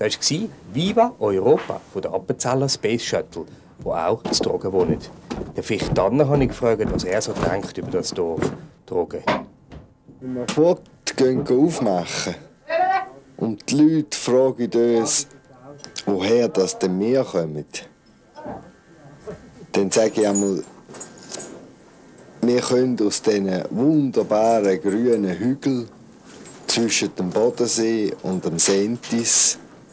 war «Viva Europa» von der Appenzeller Space Shuttle, wo auch in Trogen wohnt. Den Ficht Tanner habe ich gefragt, was er so denkt über das Dorf Trogen. Wenn wir fort gehen aufmachen und die Leute fragen uns, woher das denn wir kommen, dann sage ich einmal, wir können aus diesen wunderbaren grünen Hügeln zwischen dem Bodensee und dem Sentis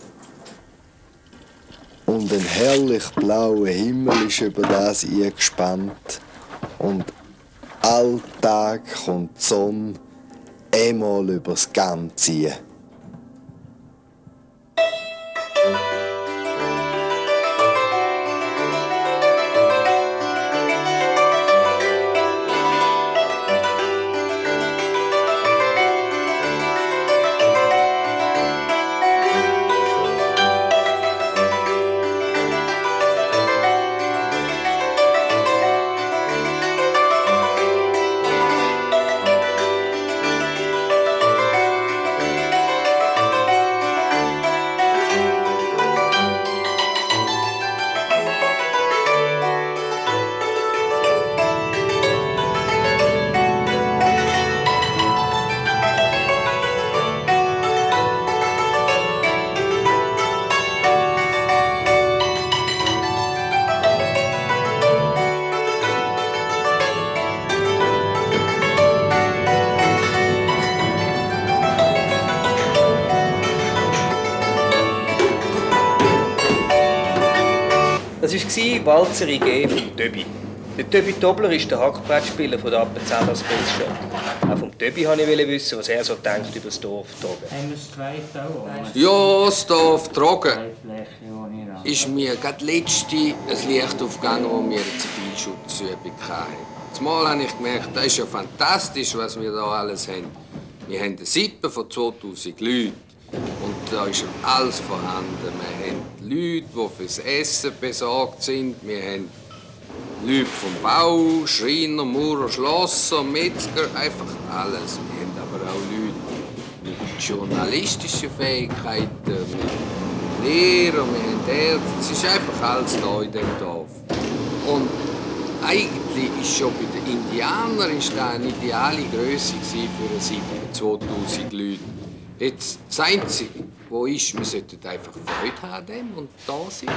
und ein herrlich blauer Himmel ist über das eingespannt und alltag kommt die Sonne einmal übers Ganze ziehen. Das war Walzer IG vom Töbi. Der Töbi Tobler ist der Hackbrettspieler der Appenzeller Space Shuttle. Auch vom Töbi wollte ich wissen, was er so denkt über das Dorf Trogen. Haben wir das zweite auch? Ja, das Dorf Trogen ist mir gerade letzte ein Licht aufgegangen, wo wir eine Zivilschutzübung hatten. Zumal habe ich gemerkt, das ist ja fantastisch, was wir hier alles haben. Wir haben eine Sippe von 2000 Leuten. Und da ist alles vorhanden. Wir haben Leute, die fürs Essen besorgt sind. Wir haben Leute vom Bau, Schreiner, Maurer, Schlosser, Metzger, einfach alles. Wir haben aber auch Leute mit journalistischen Fähigkeiten, mit Lehrern, wir haben Ärzte. Es ist einfach alles da in diesem Dorf. Und eigentlich ist schon bei den Indianern ist das eine ideale Größe für eine Sippe mit 2000 Leuten. Jetzt, das Einzige, was ist, wir sollten einfach Freude haben und da sein.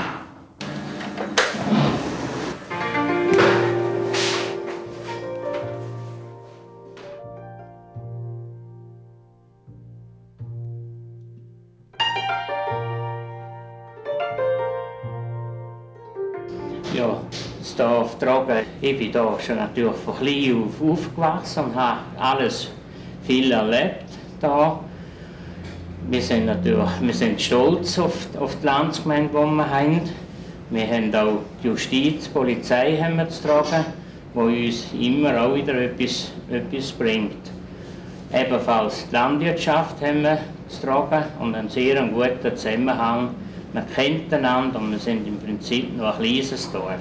Ja, das Dorf Trogen. Ich bin hier schon natürlich von klein auf aufgewachsen und habe alles viel erlebt hier. Wir sind stolz auf die Landsgemeinde, die wir haben. Wir haben auch die Justiz, die Polizei haben wir zu tragen, die uns immer auch wieder etwas bringt. Ebenfalls die Landwirtschaft haben wir zu tragen und einen sehr guten Zusammenhang. Man kennt einander und wir sind im Prinzip nur ein kleines Dorf.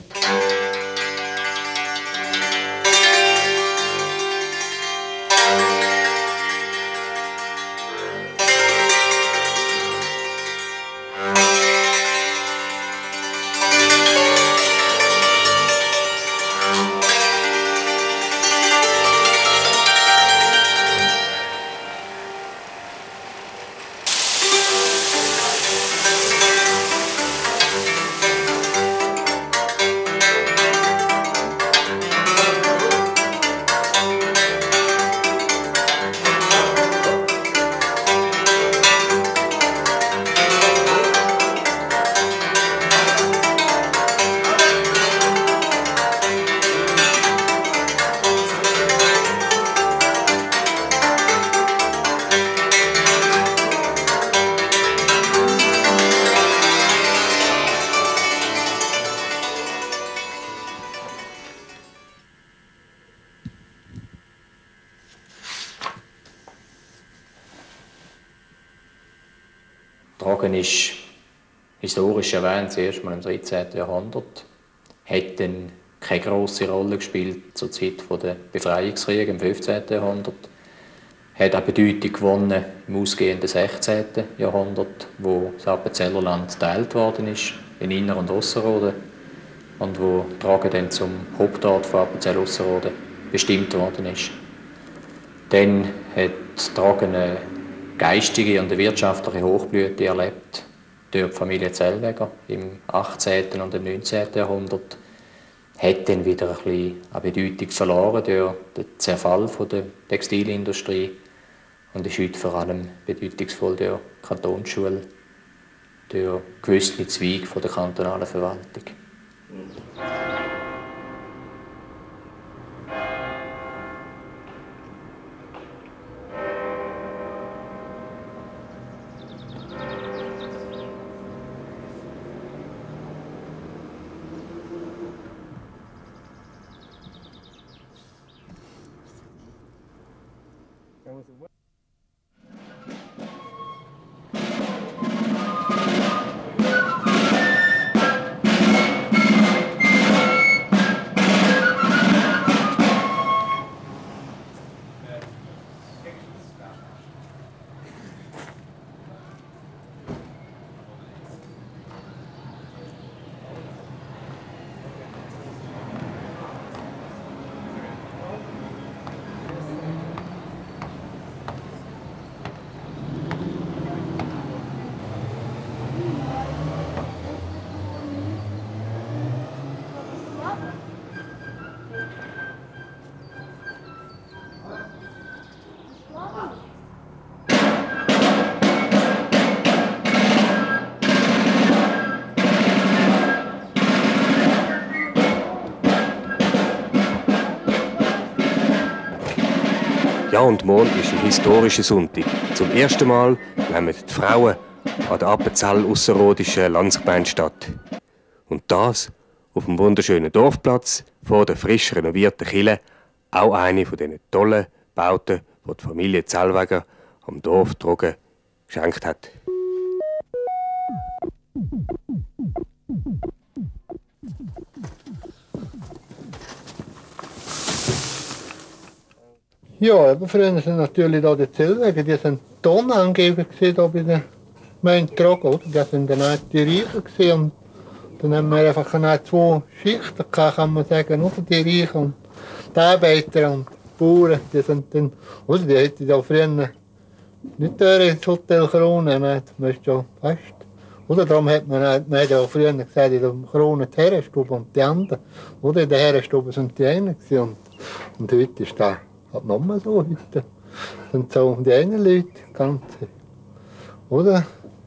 Trogen ist historisch erwähnt, zuerst mal im 13. Jahrhundert. Hat dann keine grosse Rolle gespielt zur Zeit der Befreiungskriege im 15. Jahrhundert. hat eine Bedeutung gewonnen im ausgehenden 16. Jahrhundert, wo das Appenzellerland geteilt worden ist, in Inner- und Ausserrhoden, und wo Tragen dann zum Hauptort von Appenzell-Ausserrhoden bestimmt worden ist. Dann hat Tragen eine geistige und eine wirtschaftliche Hochblüte erlebt durch die Familie Zellweger im 18. und im 19. Jahrhundert. Hat dann wieder ein bisschen an Bedeutung verloren durch den Zerfall der Textilindustrie und ist heute vor allem bedeutungsvoll durch die Kantonsschule, durch gewisse Zweige der kantonalen Verwaltung. Ja, und morgen ist ein historischer Sonntag. Zum ersten Mal nehmen die Frauen an der Appenzell-Ausserrhodischen Landsgemeinde statt. Und das auf dem wunderschönen Dorfplatz vor der frisch renovierten Kirche, auch eine von diesen tollen Bauten, die die Familie Zellweger am Dorf Tragen geschenkt hat. Ja, aber früher sind natürlich da die Zellweger, die sind Tonangeber hier bei der Gemeinde Tragen, oder? Die sind dann auch die Reichen gewesen. Und dann haben wir einfach zwei Schichten gehabt, kann man sagen, oder? Die Reichen und die Arbeiter und die Bauern, die sind dann, oder? Die hätten ja früher nicht ins Hotel Krone, man ist ja fast. Oder darum hat man hat ja früher gesagt, in der Krone die Herrenstube und die anderen. Oder in der Herrenstube sind die einen gewesen. Und heute ist das halt noch mal so. Heute sind so die einen Leute, ganz, oder?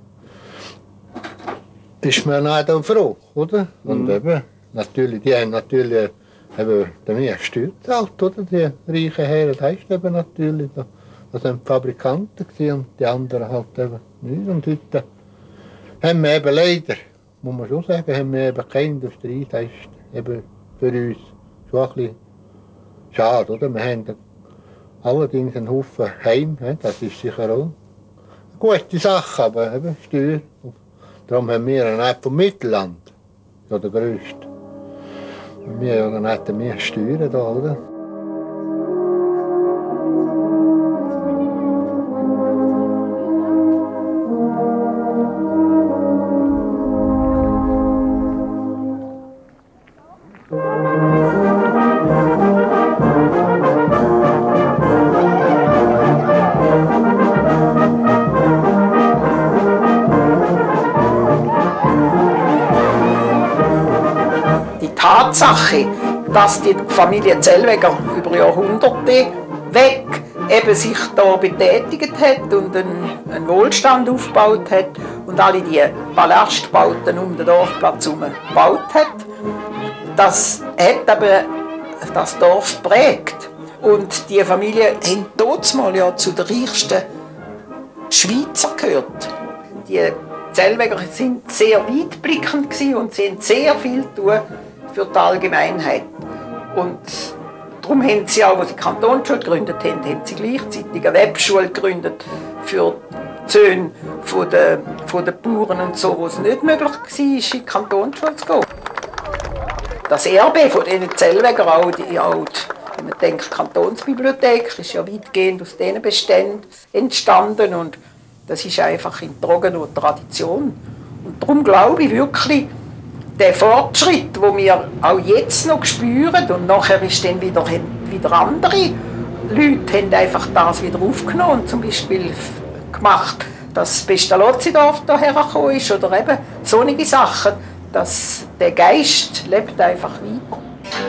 Ist man auch froh, oder? Und eben, natürlich, die haben natürlich eben mehr Steuern gezahlt, oder? Die reichen Herren, das heisst eben natürlich, das sind die Fabrikanten gewesen, und die anderen halt eben nicht. Und heute haben wir eben leider, muss man schon sagen, haben wir eben keine Industrie, das ist eben für uns schon ein bisschen schade, oder? Wir haben allerdings einen Haufen Heim, das ist sicher auch eine gute Sache, aber eben Steuer. Darum haben wir einen Ort vom Mittelland, ja der grösste. Wir haben ja dann mehr Steuern da, oder? Tatsache, dass die Familie Zellweger über Jahrhunderte weg eben sich da betätigt hat und einen Wohlstand aufgebaut hat und alle die Ballastbauten um den Dorfplatz herum gebaut hat, das hat aber das Dorf geprägt. Und die Familie haben damals ja zu den reichsten Schweizer gehört. Die Zellweger sind sehr weitblickend und sie haben sehr viel tun für die Allgemeinheit. Und darum haben sie auch, als sie die Kantonsschule gegründet haben, sie gleichzeitig eine Webschule gegründet für die Söhne der Bauern und so, wo es nicht möglich war, in die Kantonsschule zu gehen. Das Erbe von diesen Zellweger, auch Wenn man denkt, die Kantonsbibliothek ist ja weitgehend aus diesen Beständen entstanden und das ist einfach in trockener Tradition. Und darum glaube ich wirklich, der Fortschritt, den wir auch jetzt noch spüren, und nachher ist dann wieder andere Leute haben einfach das wieder aufgenommen, zum Beispiel gemacht, dass das Pestalozzi-Dorf hierher gekommen ist oder eben solche Sachen, dass der Geist lebt einfach weiter.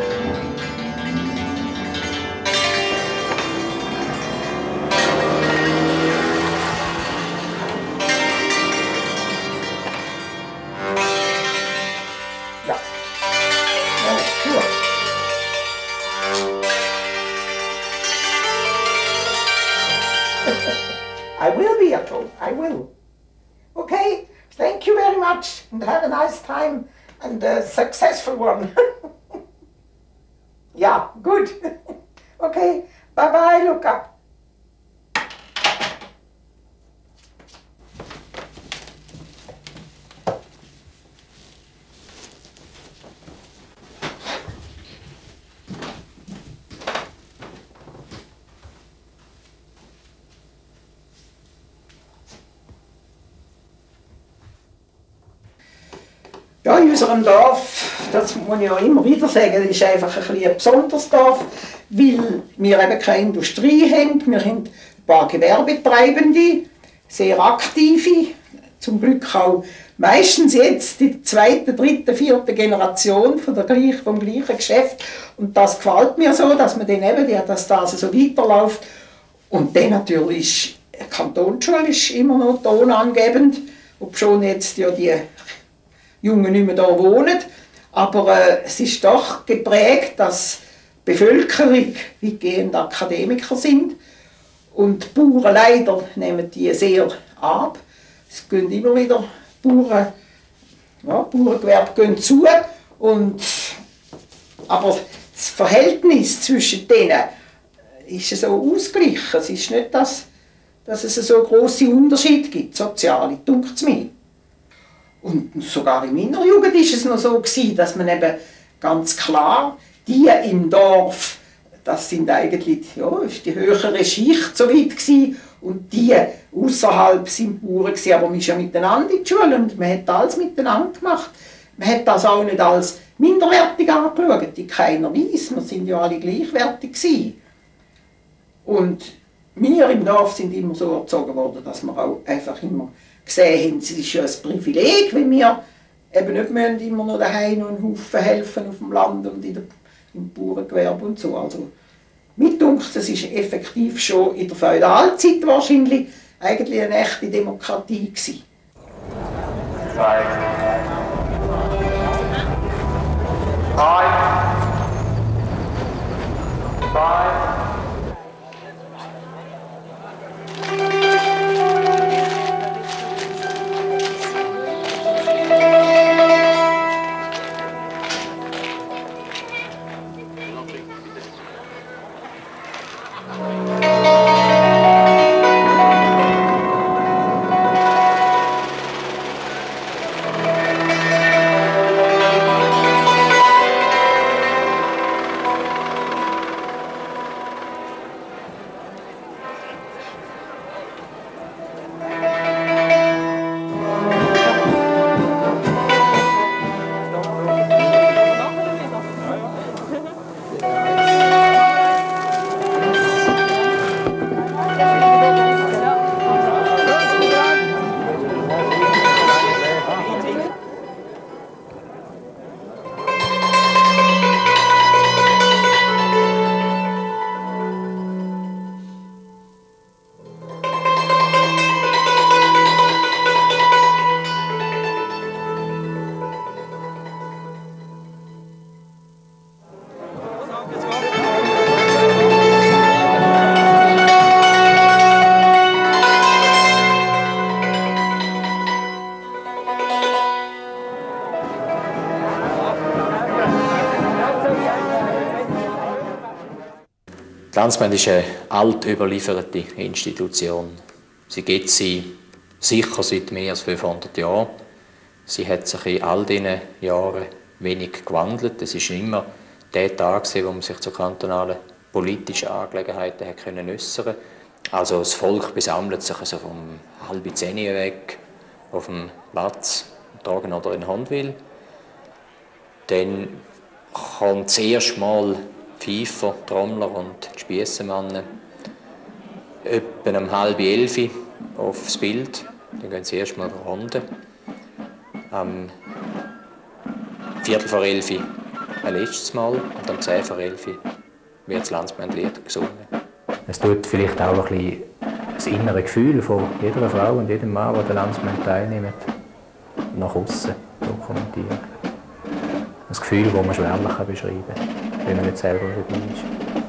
I will be at home, I will. Okay, thank you very much and have a nice time and a successful one. Yeah, good. Okay, bye bye, Luca. Ja, in unserem Dorf, das muss ich ja immer wieder sagen, ist einfach ein besonderes Dorf, weil wir eben keine Industrie haben. Wir haben ein paar Gewerbetreibende, sehr aktive, zum Glück auch meistens jetzt die zweite, dritte, vierte Generation vom gleichen Geschäft. Und das gefällt mir so, dass man dann eben, dass das so weiterläuft. Und dann natürlich, die Kantonsschule ist immer noch tonangebend, obschon jetzt ja die Jungen nicht mehr hier wohnen, aber es ist doch geprägt, dass die Bevölkerung weitgehend Akademiker sind und die Bauern leider nehmen die sehr ab. Es gehen immer wieder Bauerngewerbe gehen zu, aber das Verhältnis zwischen denen ist so ausgeglichen. Es ist nicht, dass es so grosse Unterschiede gibt, soziale, denkt es mir. Und sogar in meiner Jugend war es noch so, dass man eben ganz klar, die im Dorf, das sind eigentlich, ja, ist die höhere Schicht so weit gewesen, und die außerhalb sind Bauern gewesen, aber man ist ja miteinander in die Schule und man hat alles miteinander gemacht. Man hat das auch nicht als minderwertig angeschaut, in keiner Weise, wir sind ja alle gleichwertig gewesen. Und wir im Dorf sind immer so erzogen worden, dass wir auch einfach immer gesehen haben, es ist ja ein Privileg, wenn wir eben nicht müssen immer noch daheim noch einen Haufen helfen auf dem Land und im Bauerngewerbe und so. Also, mir denkt, das ist effektiv schon in der Feudalzeit wahrscheinlich eigentlich eine echte Demokratie gewesen. Die Landsgemeinde ist eine alt überlieferte Institution. Sie gibt sie sicher seit mehr als 500 Jahren. Sie hat sich in all diesen Jahren wenig gewandelt. Es war immer der Tag, wo man sich zur kantonalen politische Angelegenheiten können äußern. Also das Volk besammelt sich also vom 9:30 weg auf dem Platz, Tragen oder in Handwil. Dann kommen zuerst mal Pfeifer, Trommler und die Spiessenmannen etwa um 10:30 aufs Bild. Dann gehen sie erst mal Runde. Am 11:15 ein letztes Mal und am 11:10 wird das Landsmannlied gesungen. Es tut vielleicht auch ein bisschen das innere Gefühl von jeder Frau und jedem Mann, der den Landsmann teilnimmt, nach außen dokumentieren. Ein Gefühl, das man schwerlich beschreiben kann, wenn man nicht selber dabei ist.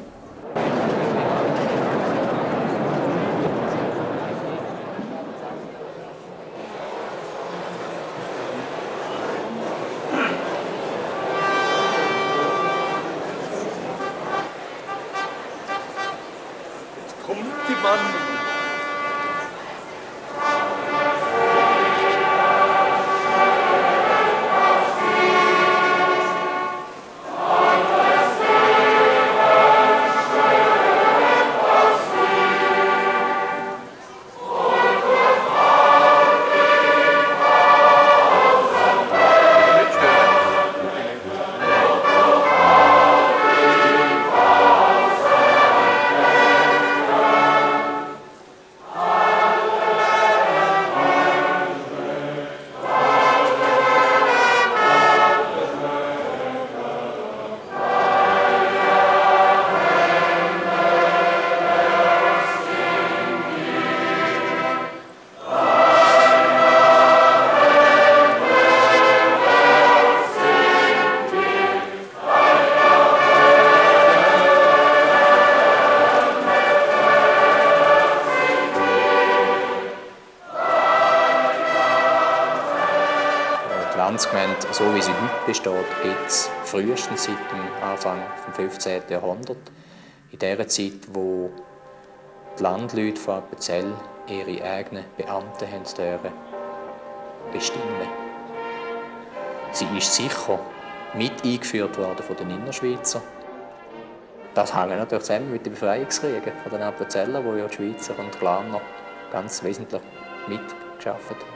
Landsgemeinde, so wie sie heute besteht, gibt es frühestens seit dem Anfang des 15. Jahrhunderts. In der Zeit, wo die Landleute von Appenzell ihre eigenen Beamten bestimmen. Sie ist sicher mit eingeführt worden von den Innerschweizer. Das hängt natürlich zusammen mit den Befreiungskriegen von den Appenzeller, wo ja die Schweizer und die Glarner ganz wesentlich mitgearbeitet haben.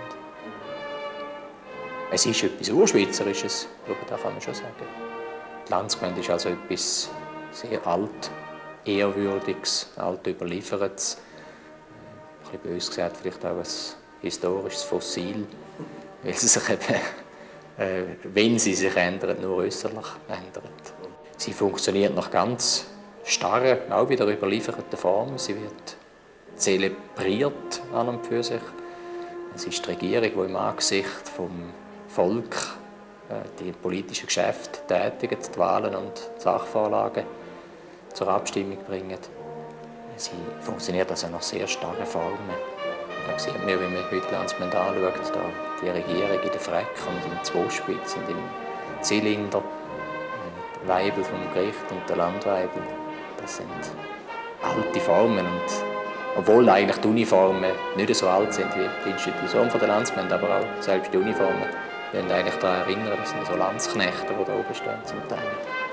Es ist etwas Urschweizerisches, das kann man schon sagen. Die Landsgemeinde ist also etwas sehr alt, ehrwürdiges, alt überliefertes, ein bisschen bös gesagt, vielleicht auch ein historisches Fossil, weil sie sich eben, wenn sie sich ändern, nur äußerlich ändern. Sie funktioniert nach ganz starren, auch wieder überlieferten Formen. Sie wird zelebriert an und für sich. Es ist die Regierung, die im Angesicht vom Volk die politischen Geschäfte tätigen, die Wahlen und die Sachvorlagen zur Abstimmung bringen. Sie funktioniert also nach sehr starren Formen. Da sieht man, wenn man heute die Landsmänner anschaut, da die Regierung in der Freck und im Zwospitz und im Zylinder, die Weibel vom Gericht und der Landweibel. Das sind alte Formen. Und obwohl eigentlich die Uniformen nicht so alt sind wie die Institution der Landsmänner, aber auch selbst die Uniformen, wir können eigentlich daran erinnern, das sind so Landsknechte, die da oben stehen zum Teil.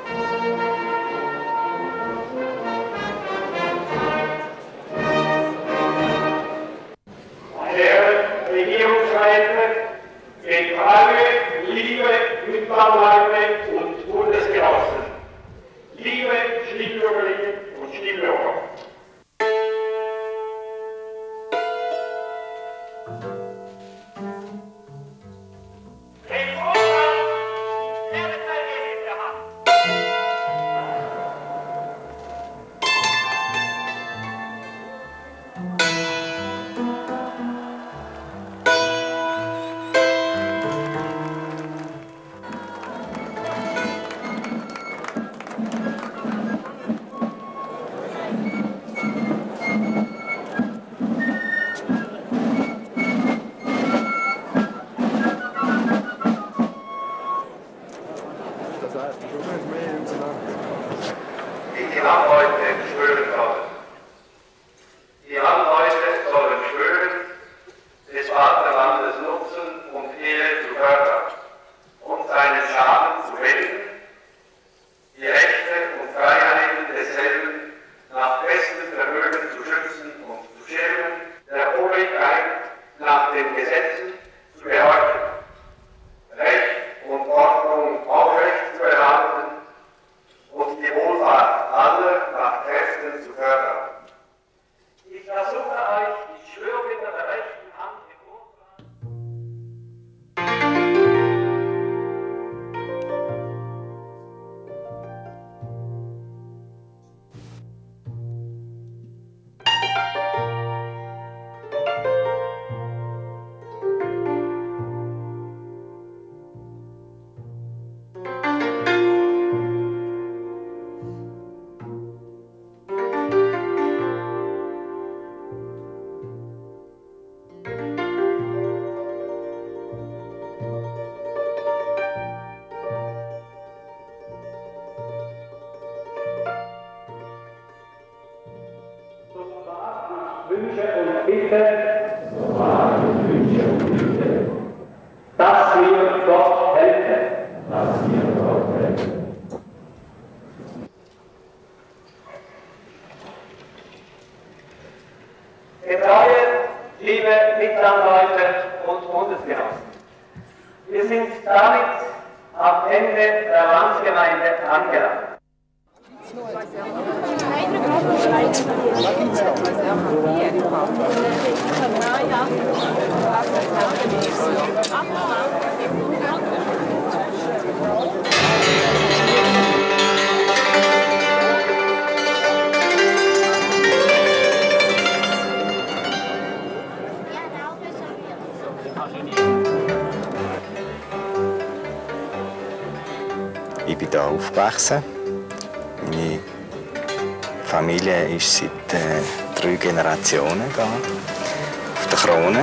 Meine Herren Regierungsräte, Generale, liebe Mitbauleute und Bundesgenossen, liebe Stimmbürgerinnen und Stimmbürger. Die Landleute schwören sollen. Die Landleute sollen schwören, des Vaterlandes Nutzen und Ehre zu fördern und seinen Schaden zu wenden, die Rechte und Freiheiten desselben Ende der Landsgemeinde angelangt. Ich bin hier aufgewachsen. Meine Familie ist seit 3 Generationen hier auf der Krone.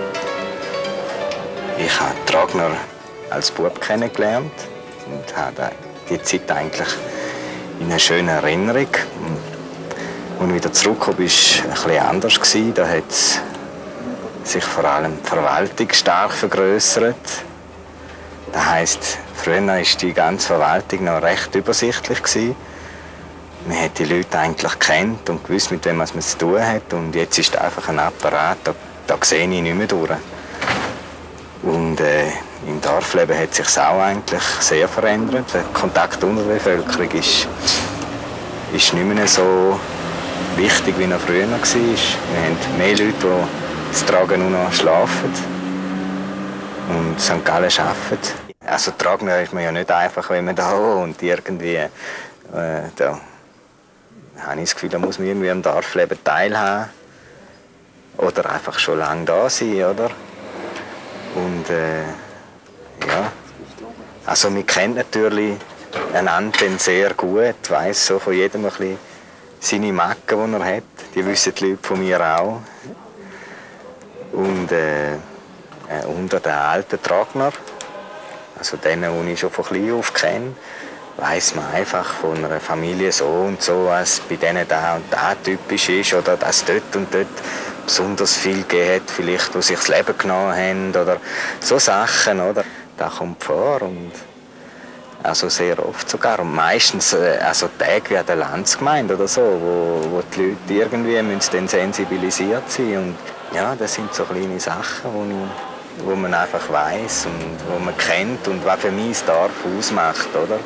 Ich habe Tragner als Bub kennengelernt und habe die Zeit eigentlich in einer schönen Erinnerung. Als ich wieder zurückgekommen bin, war es ein bisschen anders. Da hat sich vor allem die Verwaltung stark vergrößert. Das heisst, früher war die ganze Verwaltung noch recht übersichtlich. Man hat die Leute eigentlich gekannt und gewusst, mit wem man zu tun hat. Und jetzt ist einfach ein Apparat, da sehe ich nicht mehr durch. Und im Dorfleben hat sich auch eigentlich sehr verändert. Der Kontakt unter der Bevölkerung ist nicht mehr so wichtig, wie er früher war. Wir haben mehr Leute, die das Tragen nur noch schlafen und St. Gallen arbeiten. Also tragen ist man ja nicht einfach, wenn man da und irgendwie da habe ich das Gefühl, da muss man irgendwie am Dorfleben teilhaben oder einfach schon lange da sein, oder? Und ja, also man kennt natürlich einander sehr gut, weiss so von jedem ein bisschen seine Macken, die er hat. Die wissen die Leute von mir auch. Und unter den alten Tragner, also denen, die ich schon von klein auf kenne, weiss man einfach von einer Familie so und so, was bei denen da und da typisch ist oder dass dort und dort besonders viel gegeben hat, vielleicht, die sich das Leben genommen haben oder so Sachen, oder? Das kommt vor und also sehr oft sogar und meistens also Tage wie an der Landsgemeinde oder so, wo die Leute irgendwie müssen dann sensibilisiert sein und ja, das sind so kleine Sachen, wo man einfach weiss und wo man kennt und was für mich das Dorf ausmacht, oder?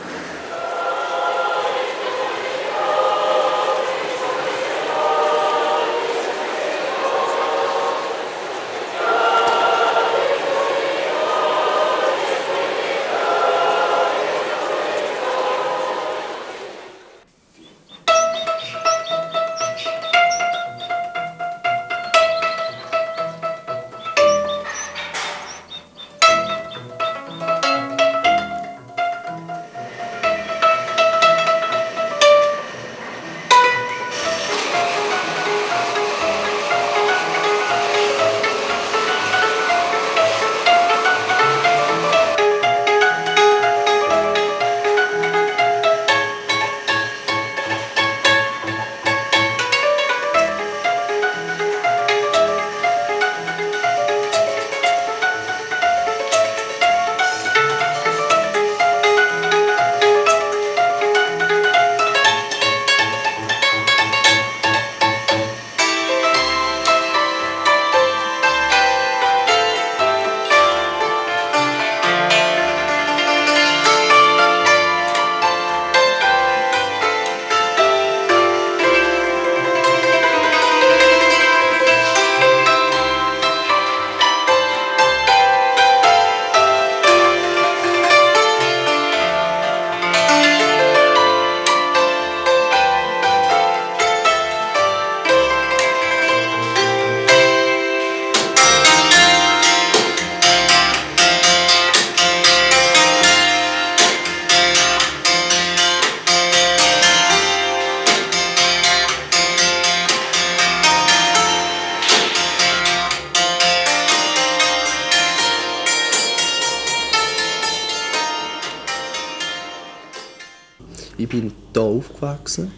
Ich bin hier aufgewachsen.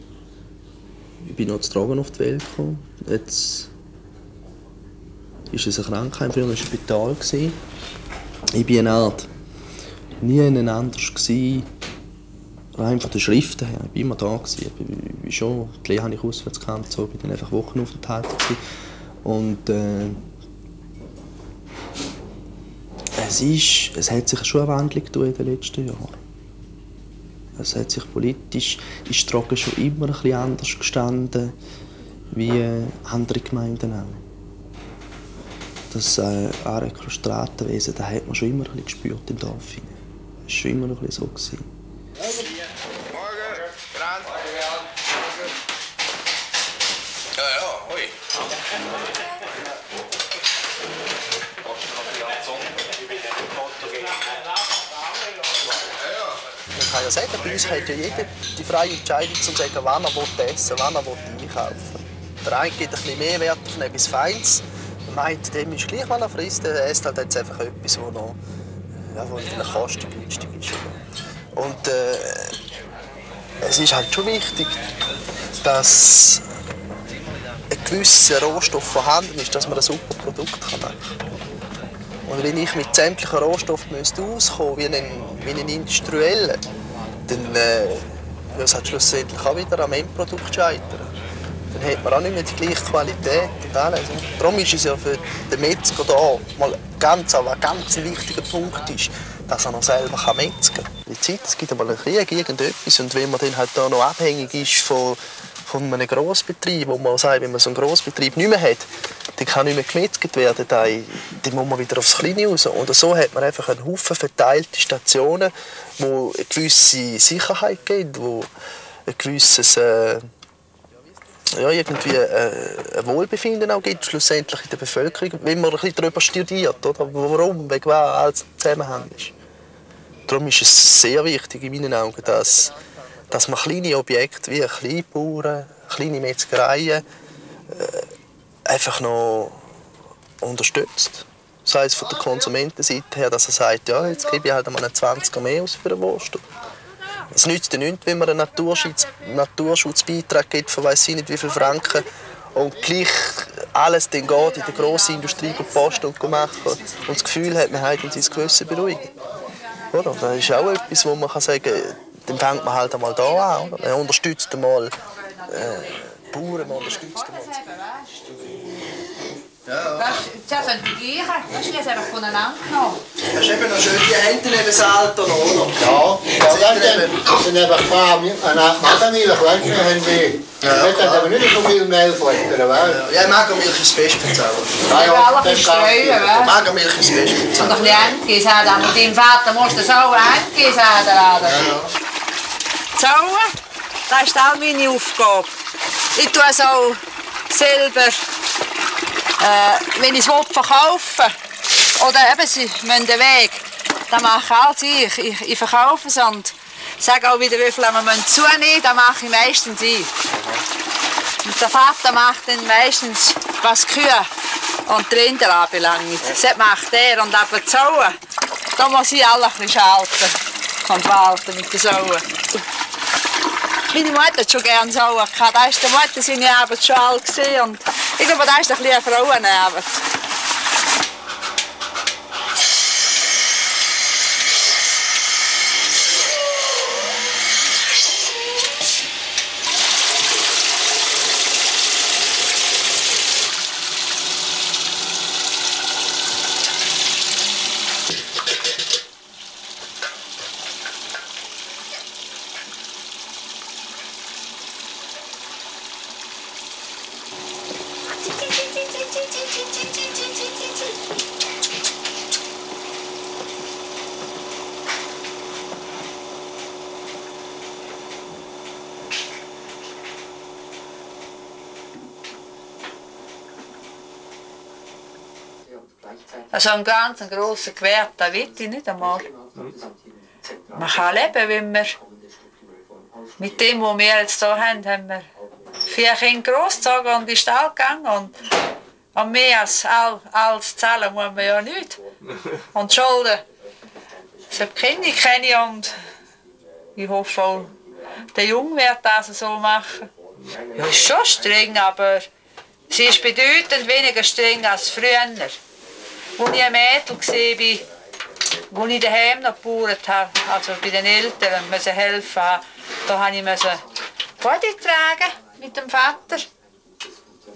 Ich bin noch zu Tragen auf die Welt gekommen. Jetzt ist es ein Krankheim, früher war es ein Spital. Ich war eine Art nie anders gewesen, rein von den Schriften her. Ich war immer da gewesen. Ich bin schon, die Lehre habe ich auswärts gekannt, so. Ich war dann einfach Wochenaufenthalte gewesen. Und Es hat sich schon eine Wandlung getan in den letzten Jahren. Es hat sich politisch, ist Trogen schon immer ein bisschen anders gestanden wie andere Gemeinden auch. Das Aare-Stratenwesen, das hat man schon immer ein bisschen gespürt im Dorf. Das war schon immer noch ein bisschen so. Ich kann ja sagen, bei uns hat ja jeder die freie Entscheidung, zu sagen, wann er essen will, wann er einkaufen will. Der eine gibt ein bisschen mehr Wert auf etwas Feines. Der meint, dem ist gleich, was er frisst. Er isst halt jetzt einfach etwas, das noch vielleicht kostengünstig ist. Und es ist halt schon wichtig, dass ein gewisser Rohstoff vorhanden ist, dass man ein super Produkt machen kann. Und wenn ich mit sämtlichen Rohstoffen auskommen wie ein Industrieller, dann würde es halt schlussendlich auch wieder am Endprodukt scheitern. Dann hat man auch nicht mehr die gleiche Qualität und alles. Und darum ist es ja für den Metzger da mal ein ganz wichtiger Punkt, ist, dass er noch selber metzgen kann. Die Zeit, es gibt einmal einen Krieg, irgendetwas, und wenn man dann halt da noch abhängig ist von einem Grossbetrieb, wo man sagt, wenn man so einen Grossbetrieb nicht mehr hat, dann kann nicht mehr gemetzgt werden, dann muss man wieder aufs Kleine raus. Und so hat man einfach einen Haufen verteilte Stationen, die eine gewisse Sicherheit geben, die ein gewisses ein Wohlbefinden auch gibt, schlussendlich in der Bevölkerung, wenn man ein bisschen darüber studiert, oder? Warum, wegen was alles Zusammenhang ist. Darum ist es sehr wichtig in meinen Augen, dass man kleine Objekte wie Kleinbauern, kleine Metzgereien einfach noch unterstützt. Sei es von der Konsumentenseite her, dass er sagt, ja, jetzt gebe ich halt einmal einen 20er mehr aus für den Wurst. Es nützt ja nichts, wenn man einen Naturschutzbeitrag gibt von weiss ich nicht wie viel Franken und gleich alles dann geht in die grosse Industrie posten und machen und das Gefühl hat, man hat sein Gewissen beruhigen. Oder? Das ist auch etwas, wo man sagen kann, dann fängt man halt einmal da an. Oder? Man unterstützt einmal Bauern, man unterstützt einmal. Ja. Das sind die gleichen. Das ist jetzt einfach voneinander genommen. Das ist eben noch schön, die Hände neben das Alter noch, oder? Ja, das sind einfach Magermilch, weißt du, haben die. Dort haben aber nicht so viel Mehl futtern, weißt du? Ja, Magermilch ist das Beste für Ja, das streuen, Magermilch ist das Beste für und ein bisschen Endkäse haben. Und deinem Vater musst du so Endkäse haben. Zauen, das ist auch meine Aufgabe. Ich tue es auch selber. Wenn ich es verkaufen will, oder eben, sie müssen den Weg, dann mache alles ich. Ich verkaufe es und sage auch wieder, wie viel wir zunehmen müssen, das mache ich meistens ich. Und der Vater macht dann meistens, was die Kühe und die Rinder anbelangt. Das macht er und aber die Sauen, da muss ich alle ein bisschen schalten und walten mit den Sauen. Meine Mutter hat schon gerne Sauen gehabt. Da ist der Mutter seine Arbeit schon alt gewesen. Und ich glaube, das ist ein bisschen eine Frauenarbeit. Also ein ganz grosser Gewerbe, das will ich nicht einmal. Man kann leben, wenn wir mit dem, was wir jetzt hier haben wir 4 Kinder großgezogen und in den Stall gegangen. Und mehr als zahlen muss man ja nicht. Und Schulden, das kenne ich und ich hoffe auch, der Junge wird das so machen. Ja, ist schon streng, aber sie ist bedeutend weniger streng als früher. Als ich ein Mädchen war, als ich daheim noch gebaut habe, also bei den Eltern helfen musste, da musste ich Body tragen mit dem Vater.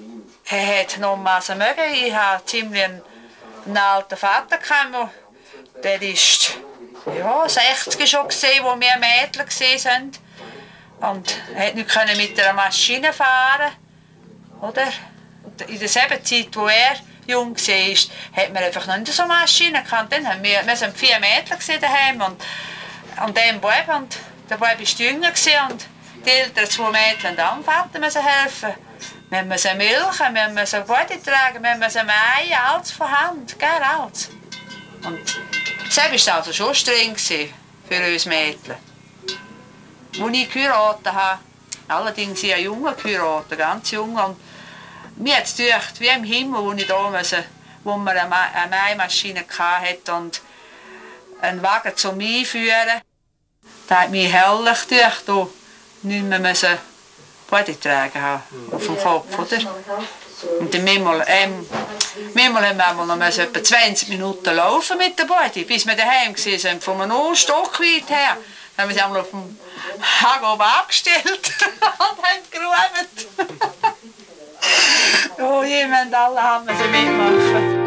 Er hat noch mögen. Ich hatte ziemlich einen alten Vater, Der ist ja, 60 schon gesehen, wo wir Mädchen gesehen sind. Und er konnte nicht mit einer Maschine fahren. Oder? Und in derselben Zeit, wo er jung war, hat man einfach noch nicht so Maschinen gehabt. Dann haben wir sind 4 Mädchen daheim und dem Bub. Und der Bub war jünger und die älteren 2 Mädchen und dem Vater müssen helfen. Wir müssen milchen, wir müssen Body tragen, wir müssen mähen, alles von Hand, gell, alles. Und das war also schon streng für uns Mädchen. Als ich geheiratet habe, allerdings ich jung geheiratet, ganz jung, und mir hat es gedacht, wie im Himmel, wo ich da musste, wo man eine Mähmaschine hatte und einen Wagen zum Einführen. Da hat mich herrlich gedacht, da nicht mehr Body tragen haben auf dem Kopf, oder? Und manchmal haben wir noch etwa 20 Minuten laufen mit der Body, bis wir daheim waren, von einem Stock weit her. Dann haben wir sie einmal auf dem Hang oben abgestellt und haben gerufen. Oh, jemand, alle haben sie mitmachen.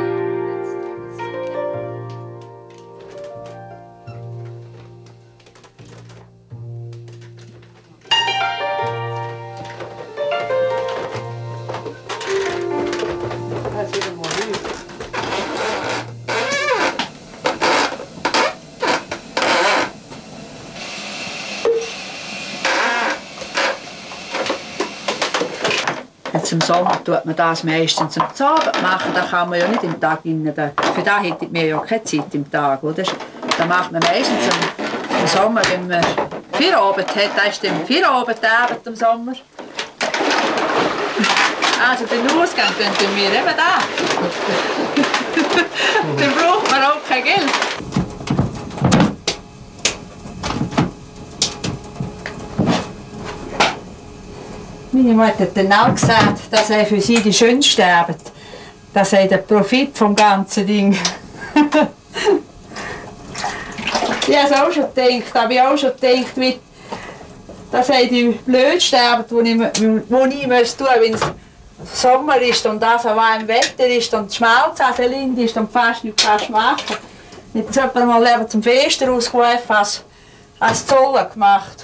Jetzt im Sommer tut man das meistens am Abend machen, da kann man ja nicht im Tag rein. Für das hätten wir ja keine Zeit im Tag, oder? Da macht man meistens im Sommer, wenn man Feierabend hat, da ist dann Feierabendabend im Sommer. Also den Ausgang tun wir eben da. Dann braucht man auch kein Geld. Meine Mutter hat dann auch gesagt, dass er für sie die Schönsten sterben. Das sei der Profit vom ganzen Ding. Ich habe es auch schon gedacht, aber ich auch schon gedacht, wie, dass er die Blöd sterben, die ich tun muss, wenn es Sommer ist und das an warmem Wetter ist und die Schmelzhaselinde ist und fast nichts machen kannst. Jetzt hat man mal zum Fest rausgerufen, als Zolle gemacht.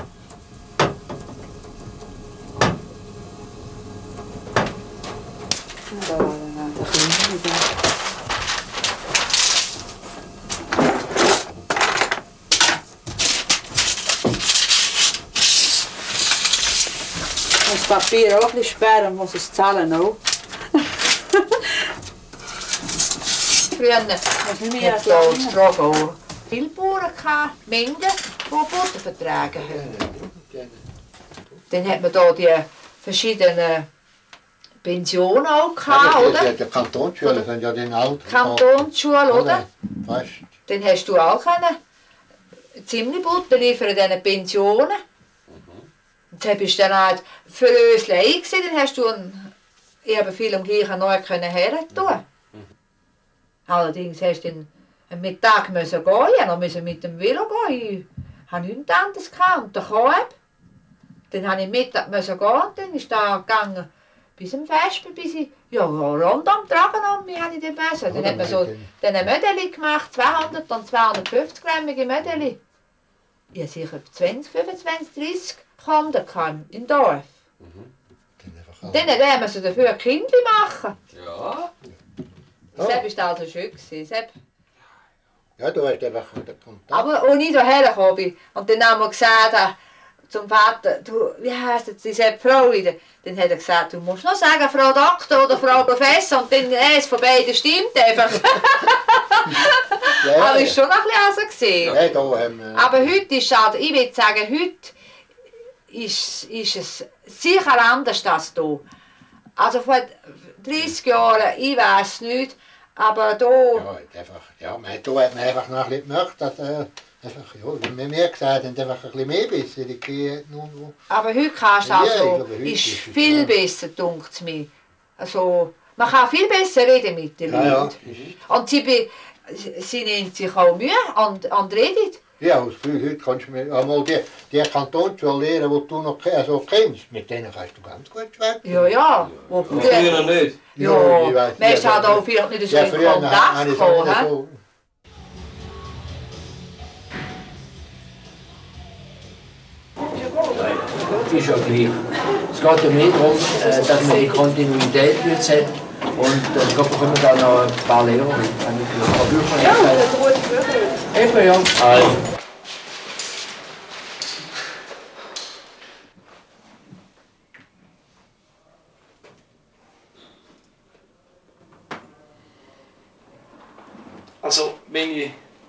Das Papier auch ein bisschen sperren, muss es zahlen auch. Früher muss ich mir das fragen. Viele Bauern hatten Mengen, die Butter vertragen haben. Dann hat man hier die verschiedenen Pensionen auch gehabt, oder? Die Kantonsschulen sind ja den alten. Kantonsschule, oder? Fast. Dann hast du auch ziemlich Butter liefern in diesen Pensionen. Jetzt bist du dann halt für uns allein gewesen, dann hast du eben viel am gleichen Ort her tun. Allerdings hast du dann am Mittag gehen, ich musste mit dem Velo gehen. Ich hatte nichts anderes gehabt. Und der Korb. Dann musste ich Mittag gehen und dann ist da gegangen bis zum Fest, bis ich rund am Tragen um mich habe ich dann müssen. Dann hat man so diese Mödeli gemacht, 200 und 250-grammige Mödeli. Ich hatte sicher 20, 25, 30 Kunden im Dorf. Und dann werden wir so dafür ein Kindli machen. Ja. Das war also schön. Ja, du hast einfach den Kontakt. Aber als ich hierher gekommen bin und dann haben wir gesagt zum Vater, du, wie heisst jetzt diese Frau wieder? Dann hat er gesagt, du musst noch sagen, Frau Doktor oder Frau Professor, und dann eins von beiden stimmt einfach. Ja, aber es war schon noch ein bisschen ja, da haben wir... Aber heute ist es, ich würde sagen, heute ist es sicher anders als hier. Also vor 30 Jahren, ich weiß nicht, aber hier... Ja, da hat man einfach noch ein bisschen gemerkt, dass einfach, ja, wenn wir mir gesagt haben, einfach ein bisschen mehr besser. Aber heute kannst du also, ist viel besser, denkt es mir. Also, man kann viel besser reden mit den Leuten. Ja. Und sie nimmt sich auch Mühe und redet. Ja, das Gefühl, heute kannst du mir einmal die Kantonsschule lernen, die du noch kennst. Mit denen kannst du ganz gut schwätzen. Ja. Früher noch nicht. Ja, man ist halt auch vielleicht nicht so in Kontakt gekommen. ist ja gleich. Es geht ja mehr darum, dass man die Kontinuität jetzt hat. Und da bekommen wir dann noch ein paar Lehrer mit. Ja, das ruht wirklich. Eben, ja. Also, wenn ich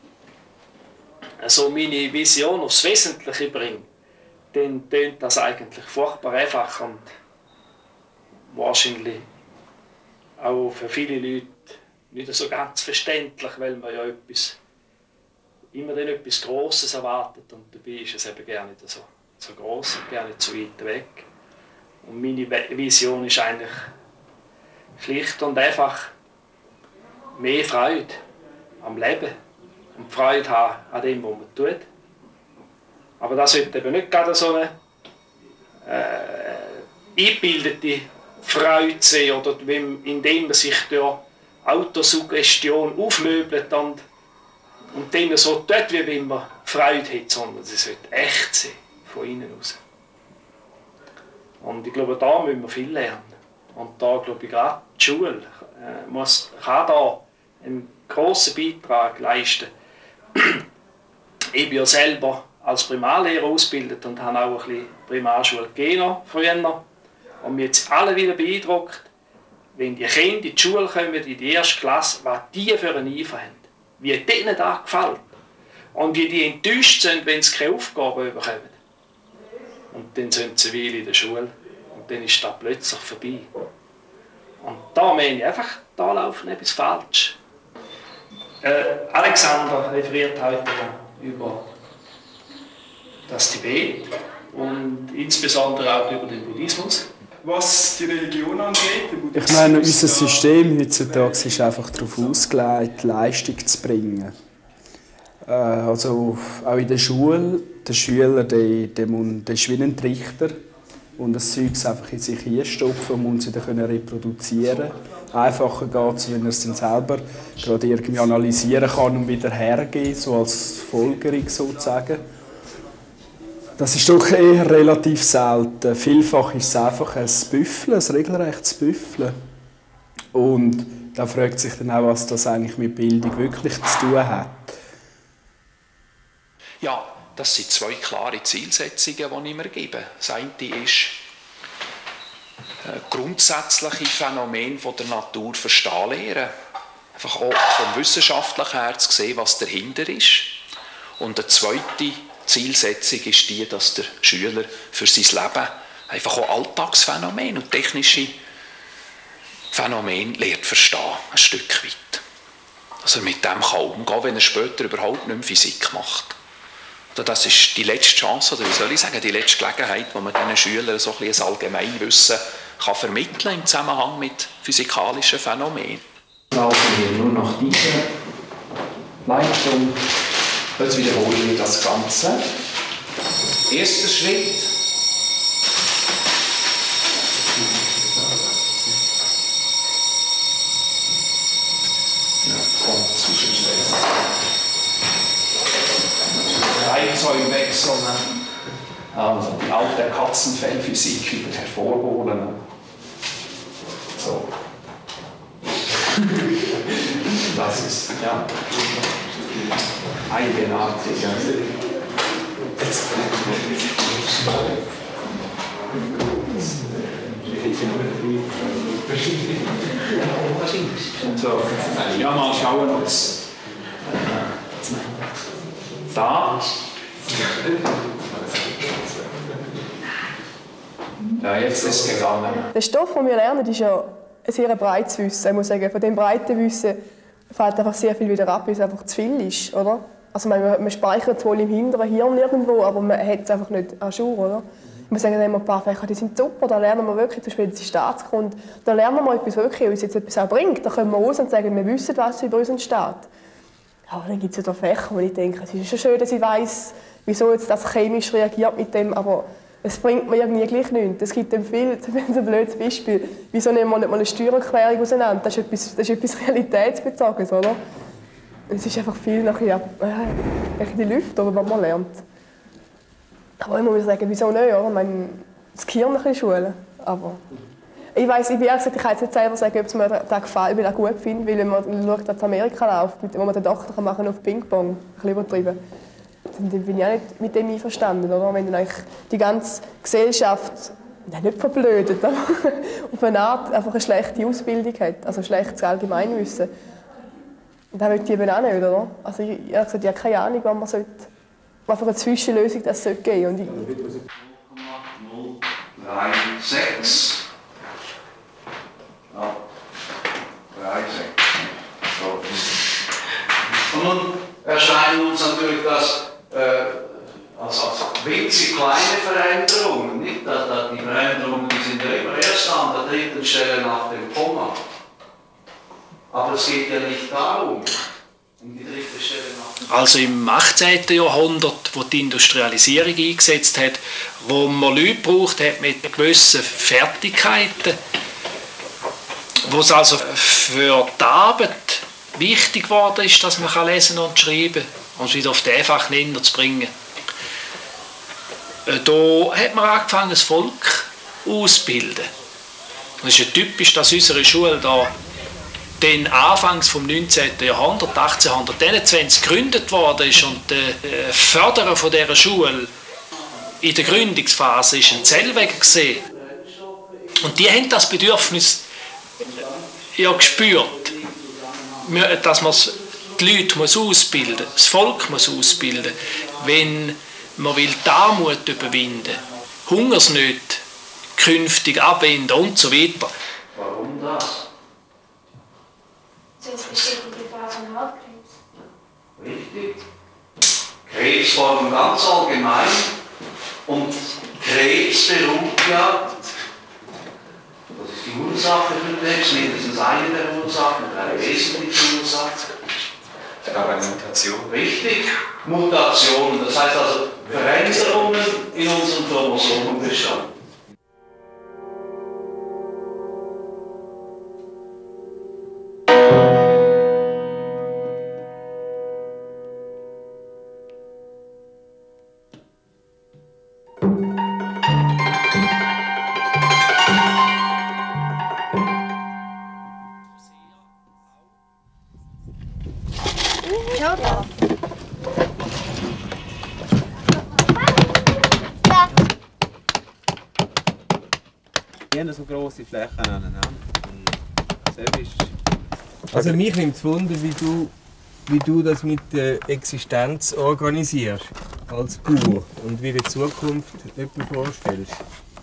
meine Vision aufs Wesentliche bringe, dann tönt das eigentlich furchtbar einfach und wahrscheinlich auch für viele Leute nicht so ganz verständlich, weil man ja immer dann etwas Grosses erwartet und dabei ist es eben gar nicht so gross und gar nicht so weit weg. Und meine Vision ist eigentlich schlicht und einfach mehr Freude am Leben und Freude haben an dem, was man tut. Aber das sollte eben nicht gerade so eine eingebildete Freude sein, oder indem man sich durch Autosuggestion aufmöbelt und dann so tut, wie wenn man Freude hat, sondern es sollte echt sein, von innen aus. Und ich glaube, da müssen wir viel lernen. Und da glaube ich gerade die Schule kann da einen grossen Beitrag leisten. Ich bin ja selber als Primarlehrer ausgebildet und habe auch ein bisschen Primarschule gegeben früher. Und mich jetzt alle wieder beeindruckt, wenn die Kinder in die Schule kommen, in die erste Klasse, was die für einen Eifer haben. Wie denen das gefällt. Und wie die enttäuscht sind, wenn sie keine Aufgaben bekommen. Und dann sind sie wieder in der Schule. Und dann ist das plötzlich vorbei. Und da meine ich einfach, da läuft etwas falsch. Alexander referiert heute über das Tibet und insbesondere auch über den Buddhismus. Was die Religion angeht, ich meine, unser System heutzutage ist einfach darauf ausgelegt, Leistung zu bringen. Also auch in der Schule, der Schüler der ist wie ein Trichter und das Zeug einfach in sich einstopfen und muss es wieder reproduzieren können. Einfacher geht es, wenn er es dann selber gerade irgendwie analysieren kann und wieder hergeben, so als Folgerung sozusagen. Das ist doch eher relativ selten. Vielfach ist es einfach ein Büffeln, ein regelrechtes Büffeln. Und da fragt sich dann auch, was das eigentlich mit Bildung wirklich zu tun hat. Ja, das sind zwei klare Zielsetzungen, die ich mir gebe. Das eine ist, grundsätzliche Phänomene der Natur verstehen lernen. Einfach auch vom Wissenschaftlichen her zu sehen, was dahinter ist. Und eine zweite Zielsetzung ist die, dass der Schüler für sein Leben einfach auch Alltagsphänomene und technische Phänomene lernt verstehen, ein Stück weit. Dass er mit dem kann umgehen, wenn er später überhaupt nicht mehr Physik macht. Das ist die letzte Chance, oder wie soll ich sagen, die letzte Gelegenheit, wo man diesen Schülern so ein Allgemeinwissen kann vermitteln im Zusammenhang mit physikalischen Phänomenen. Laufen wir nur nach dieser Leitung. Jetzt wiederholen wir das Ganze. Erster Schritt. Ja, kommt zwischenstellen. Reihensäulen wechseln. Also die alte Katzenfellphysik wieder hervorholen. So. Das ist, ja, eigenartig. So, ja, mal schauen, ob es da. Ja, jetzt ist es gegangen. Der Stoff, den wir lernen, ist ja ein sehr breites Wissen. Ich muss sagen, von diesem breiten Wissen fällt einfach sehr viel wieder ab, weil es einfach zu viel ist, oder? Also man speichert es wohl im hinteren Hirn irgendwo, aber man hat es einfach nicht an Jour, oder? Ich muss sagen, da haben wir ein paar Fächer, die sind super, da lernen wir wirklich, zum Beispiel die Staatskunde, da lernen wir mal etwas, was uns jetzt etwas auch bringt. Da können wir raus und sagen, wir wissen, was über unseren Staat. Ja, dann gibt es ja da Fächer, wo ich denke, es ist schon schön, dass ich weiss, wieso jetzt das chemisch reagiert mit dem, aber es bringt mir irgendwie gleich nichts. Es gibt dann viel, ein blödes Beispiel, wieso nehmen wir nicht mal eine Steuererklärung auseinander? Das ist etwas Realitätsbezogenes, oder? Es ist einfach viel nachher in die Lüfte, oder was man lernt. Aber ich muss sagen, wieso nicht? Oder? Ich meine, das Kirchenschule. Aber ich weiss, ich kann jetzt nicht selber sagen, ob es mir das gefällt, ob ich das gut finde, weil wenn man schaut, was in Amerika läuft, wo man den Doktor machen auf Ping-Pong, ein bisschen übertrieben, dann bin ich auch nicht mit dem einverstanden. Oder? Wenn dann eigentlich die ganze Gesellschaft nicht verblödet, aber auf eine Art einfach eine schlechte Ausbildung hat, also ein schlechtes Allgemeinwissen. Und das will ich eben auch nicht, oder? Also ich habe keine Ahnung, was für eine Zwischenlösung das geben sollte. 0,036. Ja, 36. So. Und nun erscheint uns natürlich das als winzig kleine Veränderungen. Nicht? Die Veränderungen die sind ja immer erst an der dritten Stelle nach dem Komma. Aber es geht ja nicht darum, um die dritte Stelle nach dem Komma. Also im 18. Jahrhundert, wo die Industrialisierung eingesetzt hat, wo man Leute braucht hat mit gewissen Fertigkeiten, wo es also für die Arbeit wichtig geworden ist, dass man lesen und schreiben kann und es wieder auf den einfachen Nenner zu bringen. Da hat man angefangen, das Volk auszubilden. Und es ist ja typisch, dass unsere Schule da dann anfangs vom 19. Jahrhundert, 1821, gegründet worden ist und der Förderer von dieser Schule in der Gründungsphase ist ein Zellweger gesehen. Und die haben das Bedürfnis ja gespürt, dass man die Leute ausbilden muss, das Volk muss ausbilden, wenn man will die Armut überwinden, Hungersnöte künftig abwenden und so weiter. Warum das? Sonst besteht die Gefahr von Hautkrebs. Richtig. Krebsformen ganz allgemein. Und Krebs beruht ja, das ist die Ursache für Krebs, mindestens eine der Ursachen, eine wesentliche Ursache. Ich glaube, eine Mutation. Richtig, Mutationen, das heißt also Veränderungen in unserem Chromosomenbestand. Schau da. Nie so grosse Flächen aneinander. Also mich nimmt es Wunder, wie du das mit der Existenz organisierst, als Bauer, und wie die Zukunft etwas vorstellst.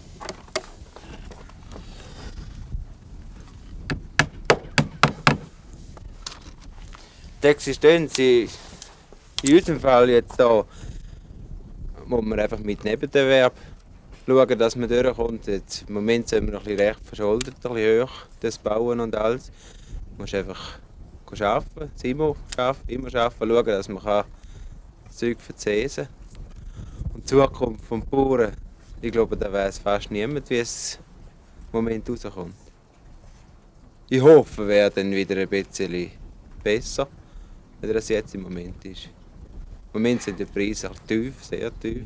Die Existenz ist in unserem Fall jetzt da, muss man einfach mit Nebenerwerb schauen, dass man durchkommt. Jetzt, im Moment sind wir noch ein bisschen recht verschuldet, ein bisschen hoch, das Bauen und alles. Du musst einfach arbeiten, immer arbeiten, schauen, dass man das Zeug verzehren kann. Und die Zukunft des Bauern, ich glaube, da weiss fast niemand, wie es im Moment rauskommt. Ich hoffe, es wäre dann wieder ein bisschen besser, als es jetzt im Moment ist. Im Moment sind die Preise tief, sehr tief.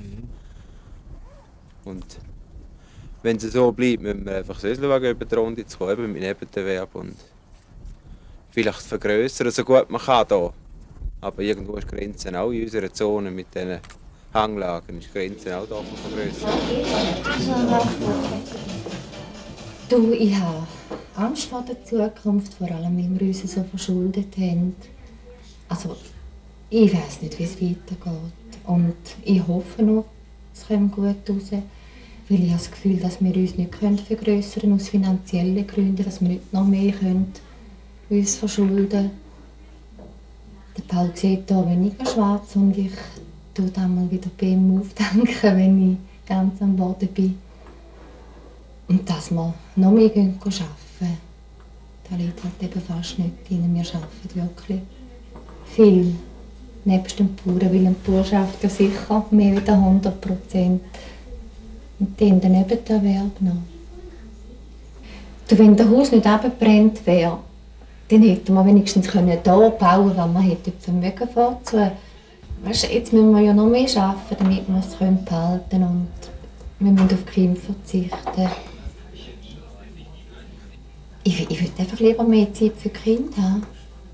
Und wenn es so bleibt, müssen wir einfach so schauen, über die Runde zu kommen, mit Nebenerwerb und vielleicht vergrößern, so gut man kann hier. Aber irgendwo ist Grenzen auch in unserer Zone mit diesen Hanglagen, ist Grenzen auch da vergrößern. Du, ich habe Angst vor der Zukunft, vor allem wenn wir uns so verschuldet haben. Also, ich weiß nicht, wie es weitergeht. Und ich hoffe noch, es kommt gut raus. Weil ich habe das Gefühl, dass wir uns nicht vergrößern können aus finanziellen Gründen, dass wir nicht noch mehr uns verschulden können. Der Paul sieht hier weniger schwarz und ich tue dann mal wieder bei ihm aufdenken, wenn ich ganz am Boden bin. Und dass wir noch mehr arbeiten können. Da liegt halt eben fast nicht drin. Wir arbeiten wirklich viel. Nebst dem Bauern, weil ein Bauer schafft ja sicher mehr als 100%. Und dann der Nebenerwerb noch. Wenn das Haus nicht abgebrannt wäre, dann hätten wir wenigstens hier bauen können, was wir hätten Vermögen vorzu. Weißt du, jetzt müssen wir ja noch mehr arbeiten, damit wir es behalten können. Und wir müssen auf die Kinder verzichten. Ich würde einfach lieber mehr Zeit für die Kinder haben.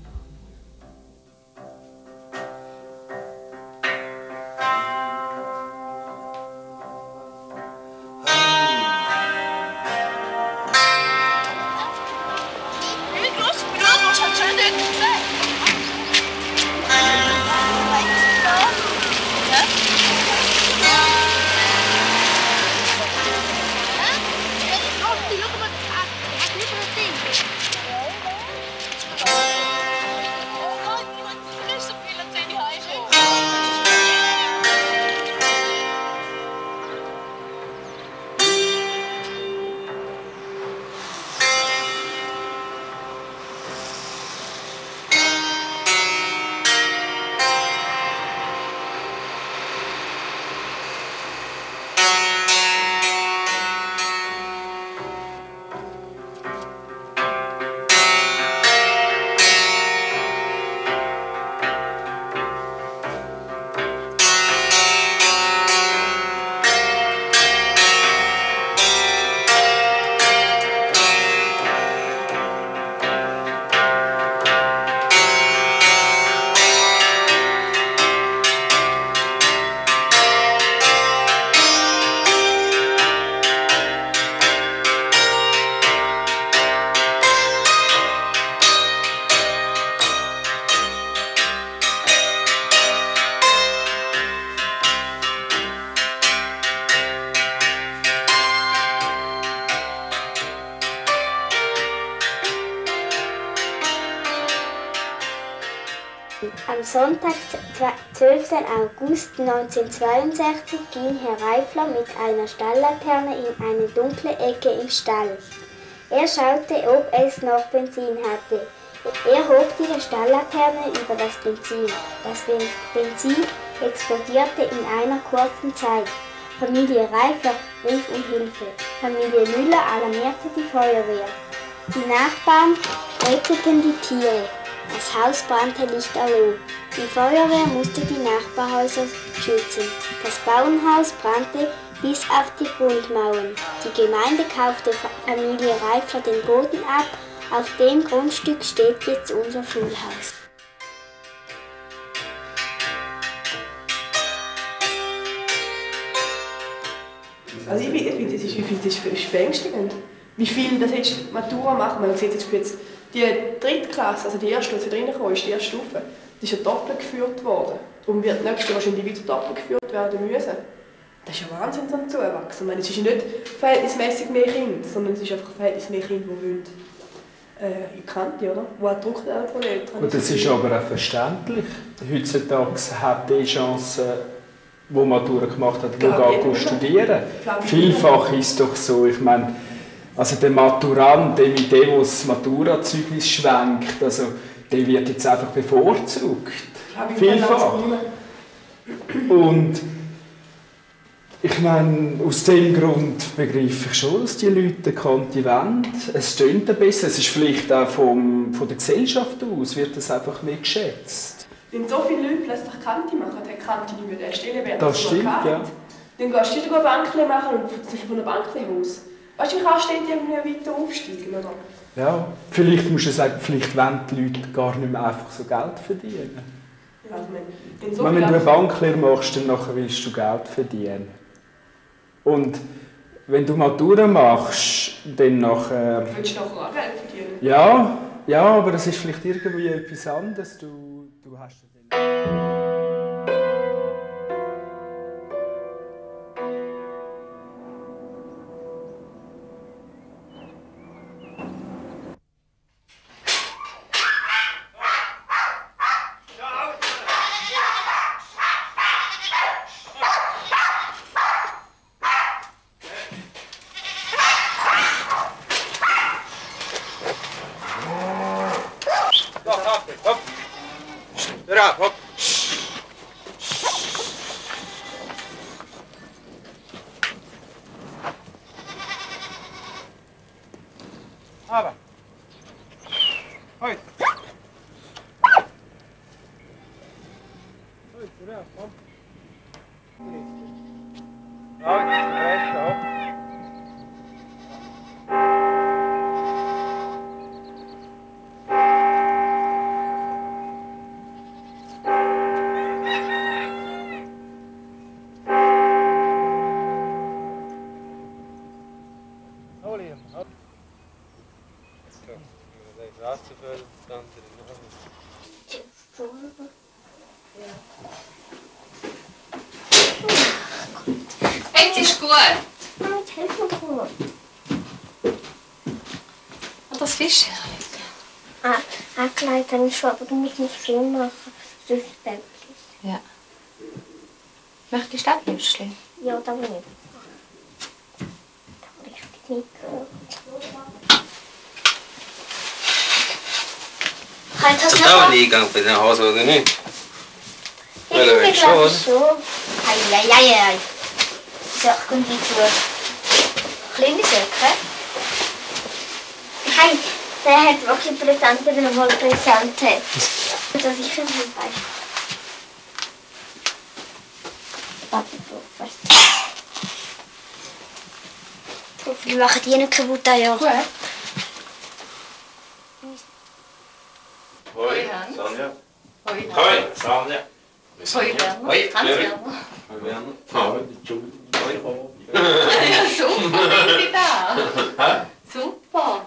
Am Sonntag, 12. August 1962, ging Herr Reifler mit einer Stalllaterne in eine dunkle Ecke im Stall. Er schaute, ob es noch Benzin hatte. Er hob die Stalllaterne über das Benzin. Das Benzin explodierte in einer kurzen Zeit. Familie Reifler rief um Hilfe. Familie Müller alarmierte die Feuerwehr. Die Nachbarn retteten die Tiere. Das Haus brannte lichterloh. Die Feuerwehr musste die Nachbarhäuser schützen. Das Bauernhaus brannte bis auf die Grundmauern. Die Gemeinde kaufte Familie Reifler den Boden ab. Auf dem Grundstück steht jetzt unser Schulhaus. Also ich finde es beängstigend. Wie viel das jetzt Matura machen. Man sieht jetzt die dritte Klasse, also die erste, die reingekommen ist, die erste Stufe, die ist ja doppelt geführt worden. Darum wird nächstes wahrscheinlich wieder doppelt geführt werden müssen. Das ist ja Wahnsinn, so ein Zuwachsen. Ich meine, es ist nicht verhältnismäßig mehr Kinder, sondern es ist einfach verhältnismäßig mehr Kinder, die wollen in die Kante, oder? Die auch Druck von den Eltern. Und das ist aber auch verständlich. Heutzutage hat die Chance, die Matura gemacht hat, die studieren. Vielfach ist es doch so, ich meine, also der Maturant, der mit dem, der das Maturazeugnis schwenkt, also, der wird jetzt einfach bevorzugt. Vielfach. Und ich meine, aus dem Grund begreife ich schon, dass die Leute eine Kante wollen. Es stimmt besser. Es ist vielleicht auch von der Gesellschaft aus, wird das einfach mehr geschätzt. Wenn so viele Leute plötzlich Kante machen, dann Kante nicht mehr erstellen werden. Das stimmt, ja. Dann gehst du wieder ein Bankchen machen und von einem Bankchenhaus. Weißt du, wie kannst du irgendwie weiter aufsteigen, oder? Ja, vielleicht musst du sagen, vielleicht wollen die Leute gar nicht mehr einfach so Geld verdienen. Ja, wenn du eine Banklehre machst, dann nachher willst du Geld verdienen. Und wenn du Matura machst, dann nachher... Willst du nachher auch Geld verdienen? Ja, aber das ist vielleicht irgendwie etwas anderes. Du hast dann... Hopp. Aber. Heute. Heute, Wasserfall, das andere Jetzt ist gut. Jetzt hilf mir gut. Und das Fisch? Angelegt habe ich schon, aber du musst nicht viel machen. Sonst bleibt es. Ja. Möchtest du auch Würstchen? Ja, da will ich. Da habe ich richtig nicht gehört. Ist das auch ein Eingang bei den Hasen oder nicht? Ich glaube schon. Eieieiei. So, kommt die zu. Kleine Söcke. Hey, der hat wirklich präsent, wenn er mal präsent hat. Das ist ein Beispiel. Warte, wir machen die nicht kaputt, ja. Gut. Hoi, Sonja. Hoi, Sonja. Hoi, Werner. Hoi, Hans-Werner. Hoi, Werner. Hoi, Entschuldigung. Hoi, Ja, super, bin ich da. Super.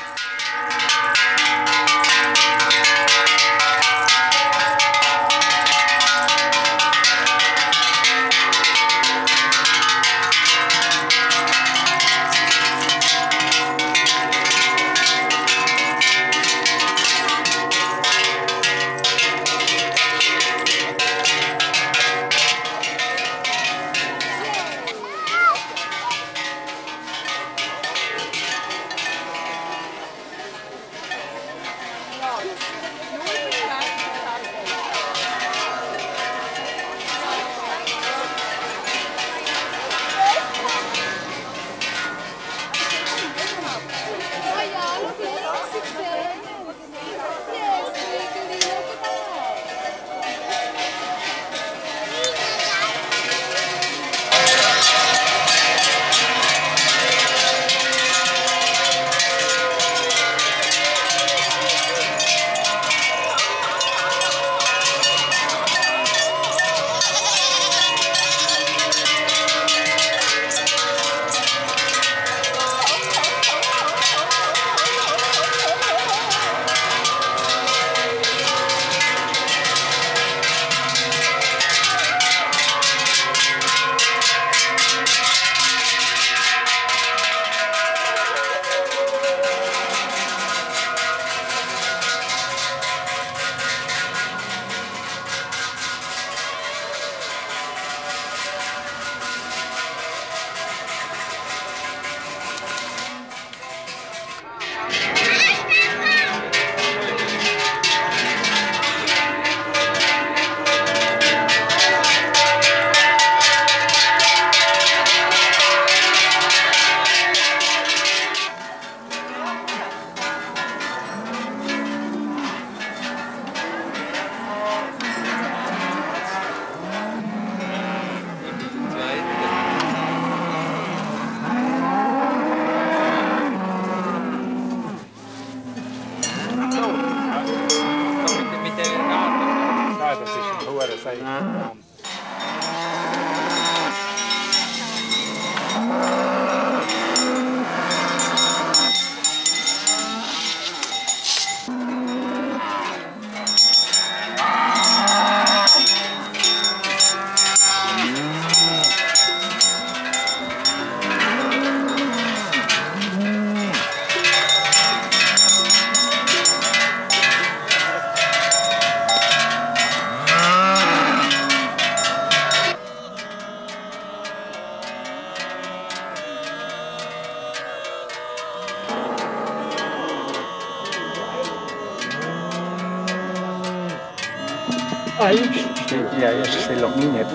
Ja, eerst veel op niet,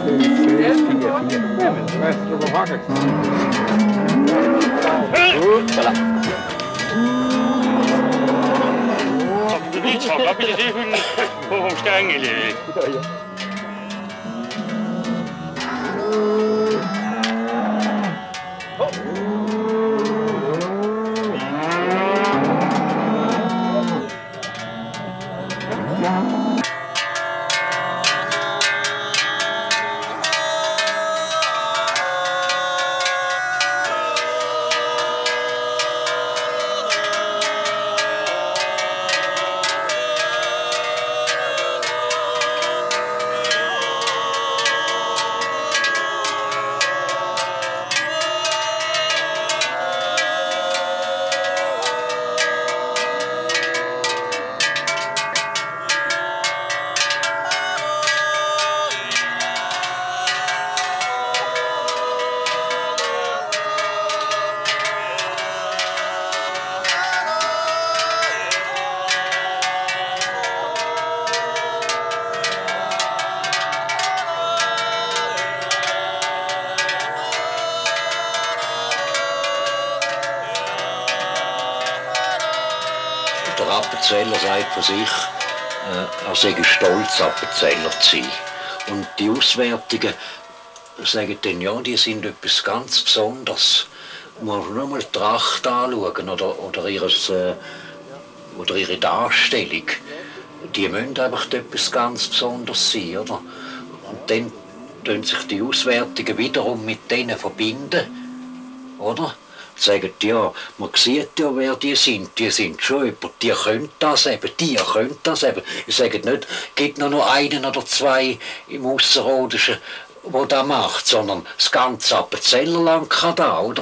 4. Ja, met de rest erop hakken. Goed, voilà. De fietshak, heb je dit even voor omstengelen? Appenzeller sagt von sich, er sei stolz, Appenzeller zu sein. Und die Auswertungen sagen dann, ja, die sind etwas ganz Besonderes. Man muss nur mal die Tracht anschauen oder ihre Darstellung. Die müssen einfach etwas ganz Besonderes sein, oder? Und dann tun sich die Auswertungen wiederum mit denen verbinden, oder? Sagen, ja, man sieht ja, wer die sind schon jemand, die können das eben, die können das eben. Ich sage nicht, es gibt noch einen oder zwei im Ausserrhodischen, der das macht, sondern das ganze Appenzellerland kann das, oder?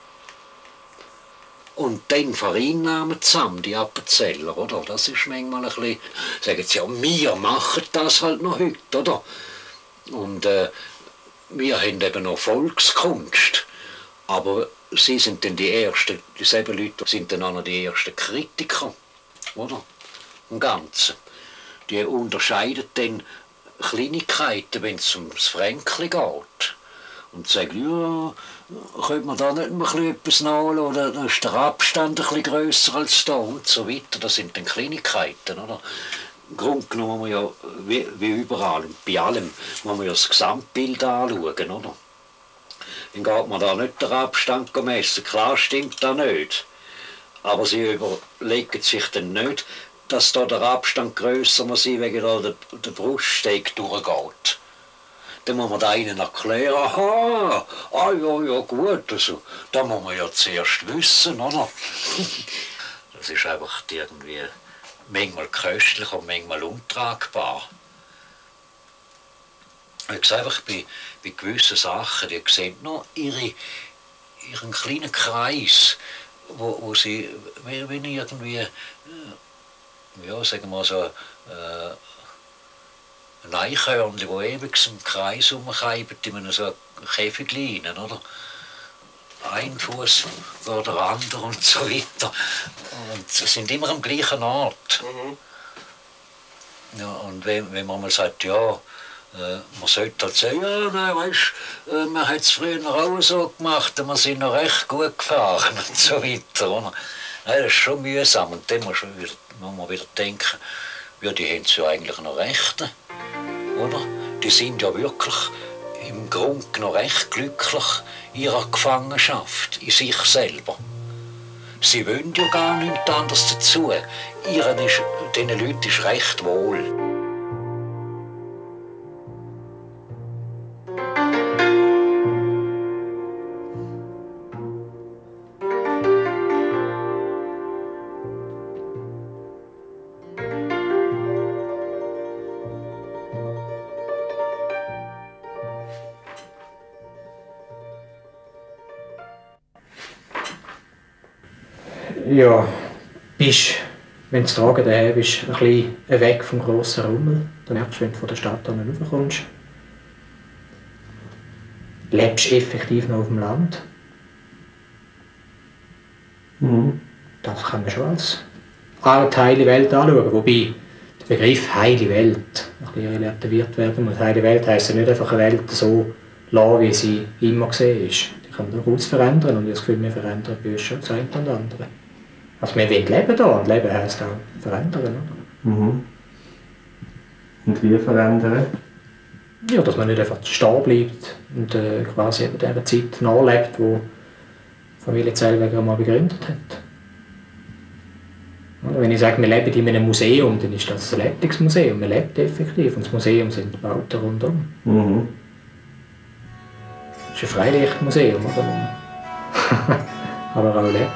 Und dann vereinnahmen zusammen die Appenzeller, oder? Das ist manchmal ein bisschen, sagen sie, ja, wir machen das halt noch heute, oder? Und wir haben eben noch Volkskunst, aber sie sind dann die ersten, dieselben Leute sind dann auch noch die ersten Kritiker, oder? Im Ganzen. Die unterscheiden dann Kleinigkeiten, wenn es ums Fränkli geht. Und sagen, ja, könnte man da nicht mal etwas nachholen, oder da ist der Abstand ein bisschen grösser als da und so weiter. Das sind dann Kleinigkeiten, oder? Im Grunde genommen muss man ja, wie überall, bei allem, muss man ja das Gesamtbild anschauen, oder? Dann geht man da nicht den Abstand messen. Klar stimmt das nicht. Aber sie überlegen sich dann nicht, dass da der Abstand grösser muss sein, wegen da der Bruststeg durchgeht. Dann muss man da ihnen erklären, aha, ja gut, also, das muss man ja zuerst wissen, oder? Das ist einfach irgendwie manchmal köstlich und manchmal untragbar. Ich sehe einfach bei gewissen Sachen, die sehen noch ihren kleinen Kreis, wo sie, wenn irgendwie, ja, sagen wir mal so, ein Eichhörnchen, das ewig im Kreis rumkreibt, in einem so Käfig rein, oder? Ein Fuß vor der andere und so weiter. Und sie sind immer am gleichen Ort. Ja, und wenn man mal sagt, ja, man sollte halt sagen, ja, nein, weißt, man hat es früher auch so gemacht, wir sind noch recht gut gefahren und so weiter. Oder? Nein, das ist schon mühsam. Und dann muss man wieder denken, ja, die haben es ja eigentlich noch recht, oder? Die sind ja wirklich im Grunde noch recht glücklich in ihrer Gefangenschaft, in sich selber. Sie wollen ja gar nichts anderes dazu. Diesen Leuten ist recht wohl. Ja, wenn du tragen daheim bist, ein bisschen weg vom grossen Rummel. Dann merkst du, wenn du von der Stadt an raufkommst. Lebst effektiv noch auf dem Land. Das kann man schon als Art heile Welt anschauen. Wobei der Begriff heile Welt ein bisschen relativiert werden muss. Heile Welt heisst ja nicht einfach eine Welt so lassen, wie sie immer gesehen ist. Die kann durchaus verändern und ich habe das Gefühl, wir verändern bei uns schon das eine und andere. Also wir wollen leben da und Leben heisst auch verändern. Oder? Und wie verändern? Ja, dass man nicht einfach stehen bleibt und quasi eben dieser Zeit nachlebt, die Familie Zellweger mal begründet hat. Oder wenn ich sage, wir leben in einem Museum, dann ist das ein Lebensmuseum. Man lebt effektiv und das Museum sind Bauten rundum. Das ist ein Freilichtmuseum, oder? Aber auch lebt.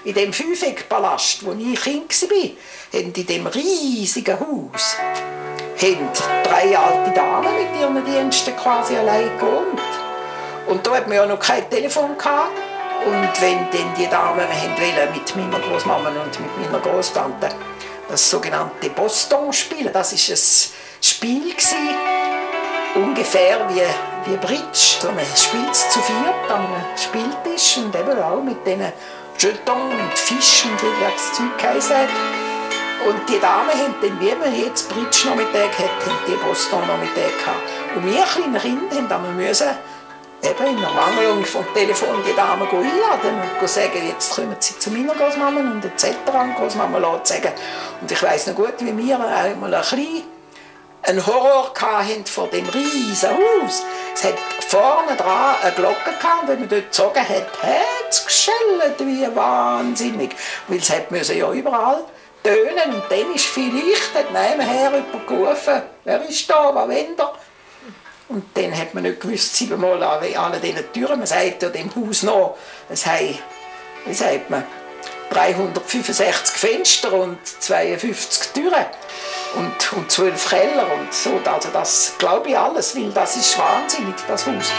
in dem Fünfeckpalast, wo ich Kind war, haben in dem riesigen Haus haben 3 alte Damen mit ihren Diensten quasi allein gewohnt. Und da hatten wir ja noch kein Telefon gehabt. Und wenn dann die Damen wollten mit meiner Großmama und mit meiner Großtante das sogenannte Boston spielen, das war ein Spiel, ungefähr wie Bridge. So, man spielt es zu 4 an einem Spieltisch und eben auch mit diesen Jetons und Fischen, wie das Zeug geheißen hat. Und die Damen haben dann, wie man jetzt Bridge-Nachmittag hat, haben die Boston-Nachmittag gehabt. Und wir kleinen Kinder mussten eben in Ermangelung vom Telefon die Damen einladen und sagen, jetzt kommen sie zu meiner Großmama und etc. Und Großmama lässt sagen. Und ich weiss noch gut, wie wir einmal einen Horror hatten vor dem riesen Haus. Es hat vorne dran eine Glocke gehabt, und wenn man dort gezogen hat, hat es geschellt wie wahnsinnig. Weil es musste ja überall tönen und dann ist vielleicht nebenher jemand gerufen, wer ist da, was wollt ihr? Und dann hat man nicht gewusst, 7-mal an allen diesen Türen. Man sagt ja dem Haus noch, es hat, wie sagt man, 365 Fenster und 52 Türen und 12 Keller und so. Also das glaube ich alles, weil das ist wahnsinnig, das Haus.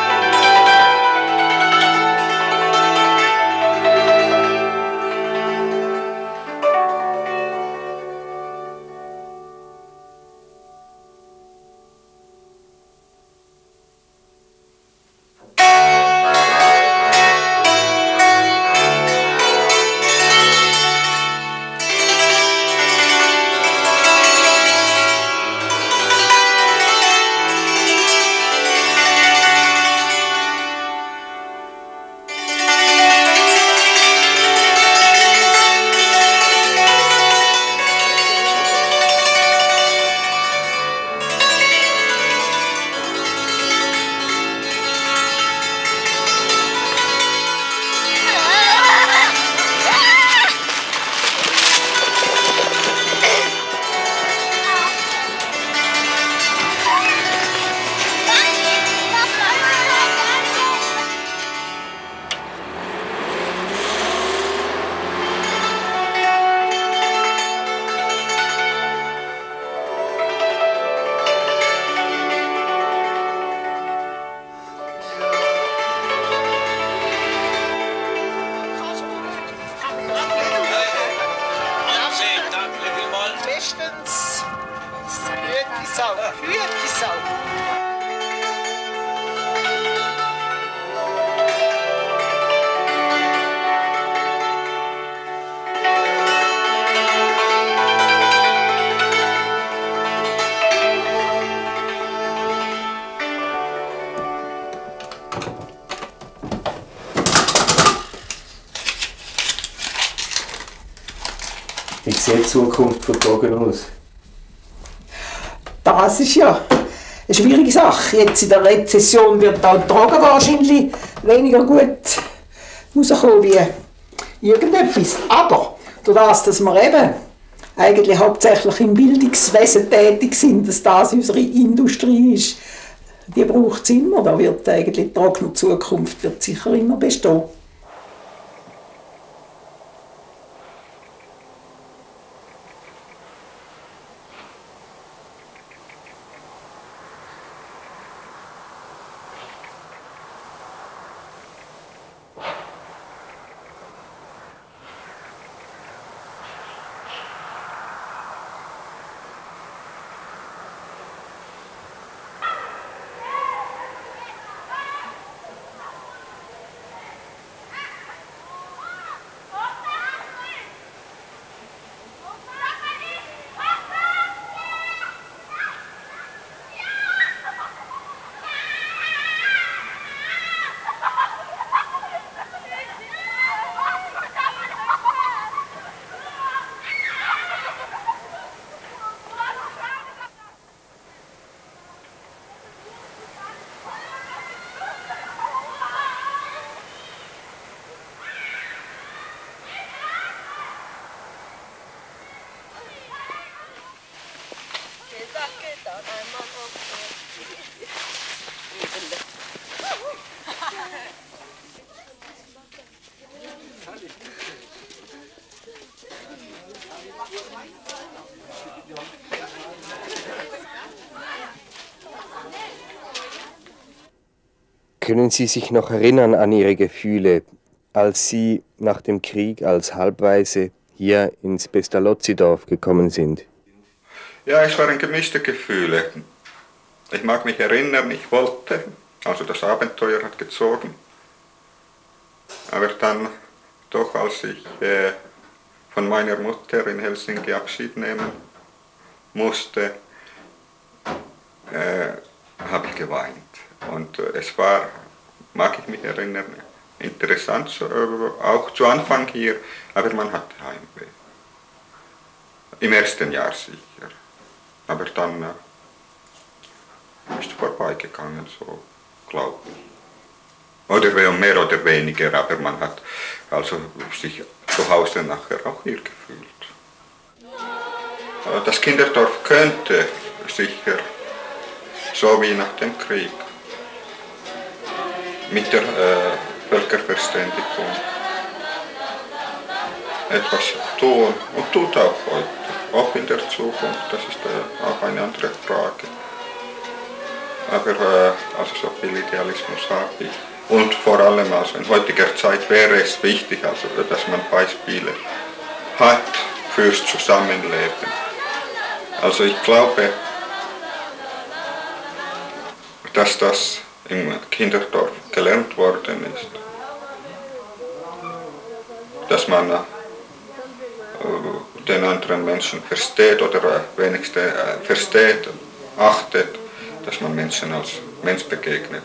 Wie sieht die Zukunft von Drogen aus? Das ist ja eine schwierige Sache. Jetzt in der Rezession wird auch die Drogen wahrscheinlich weniger gut rauskommen wie irgendetwas. Aber dadurch, dass wir eben eigentlich hauptsächlich im Bildungswesen tätig sind, dass das unsere Industrie ist, die braucht es immer. Da wird eigentlich die trockene Zukunft wird sicher immer bestehen. Können Sie sich noch erinnern an Ihre Gefühle, als Sie nach dem Krieg als Halbwaise hier ins Pestalozzi-Dorf gekommen sind? Ja, es waren gemischte Gefühle. Ich mag mich erinnern, ich wollte, also das Abenteuer hat gezogen. Aber dann, doch als ich von meiner Mutter in Helsinki Abschied nehmen musste, habe ich geweint. Und es war, mag ich mich erinnern, interessant, auch zu Anfang hier, aber man hatte Heimweh. Im ersten Jahr sicher. Aber dann ist es vorbeigegangen, so glaube ich. Oder mehr oder weniger, aber man hat also sich zu Hause nachher auch hier gefühlt. Das Kinderdorf könnte sicher so wie nach dem Krieg mit der Völkerverständigung etwas tun und tut auch heute, auch in der Zukunft, das ist auch eine andere Frage. Aber also so viel Idealismus habe ich. Und vor allem also in heutiger Zeit wäre es wichtig, also, dass man Beispiele hat fürs Zusammenleben. Also ich glaube, dass das im Kinderdorf gelernt worden ist. Dass man den anderen Menschen versteht oder wenigstens versteht, achtet, dass man Menschen als Mensch begegnet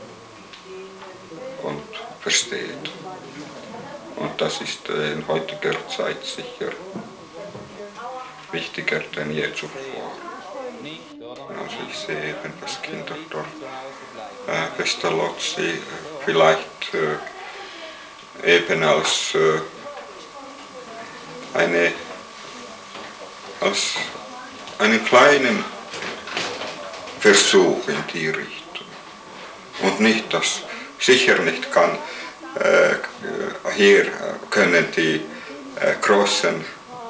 und versteht. Und das ist in heutiger Zeit sicher wichtiger denn je zuvor. Also ich sehe eben das Kinderdorf Pestalozzi vielleicht eben als einen kleinen Versuch in die Richtung. Und nicht, dass sicher nicht kann, hier können die großen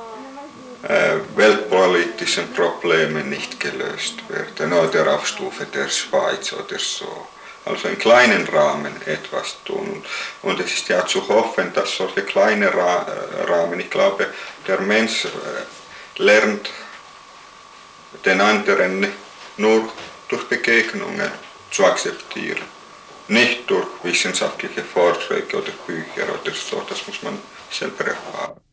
weltpolitischen Probleme nicht gelöst werden oder auf Stufe der Schweiz oder so. Also in kleinen Rahmen etwas tun. Und es ist ja zu hoffen, dass solche kleine Rahmen, ich glaube, der Mensch lernt den anderen nur durch Begegnungen zu akzeptieren. Nicht durch wissenschaftliche Vorträge oder Bücher oder so, das muss man selber erfahren.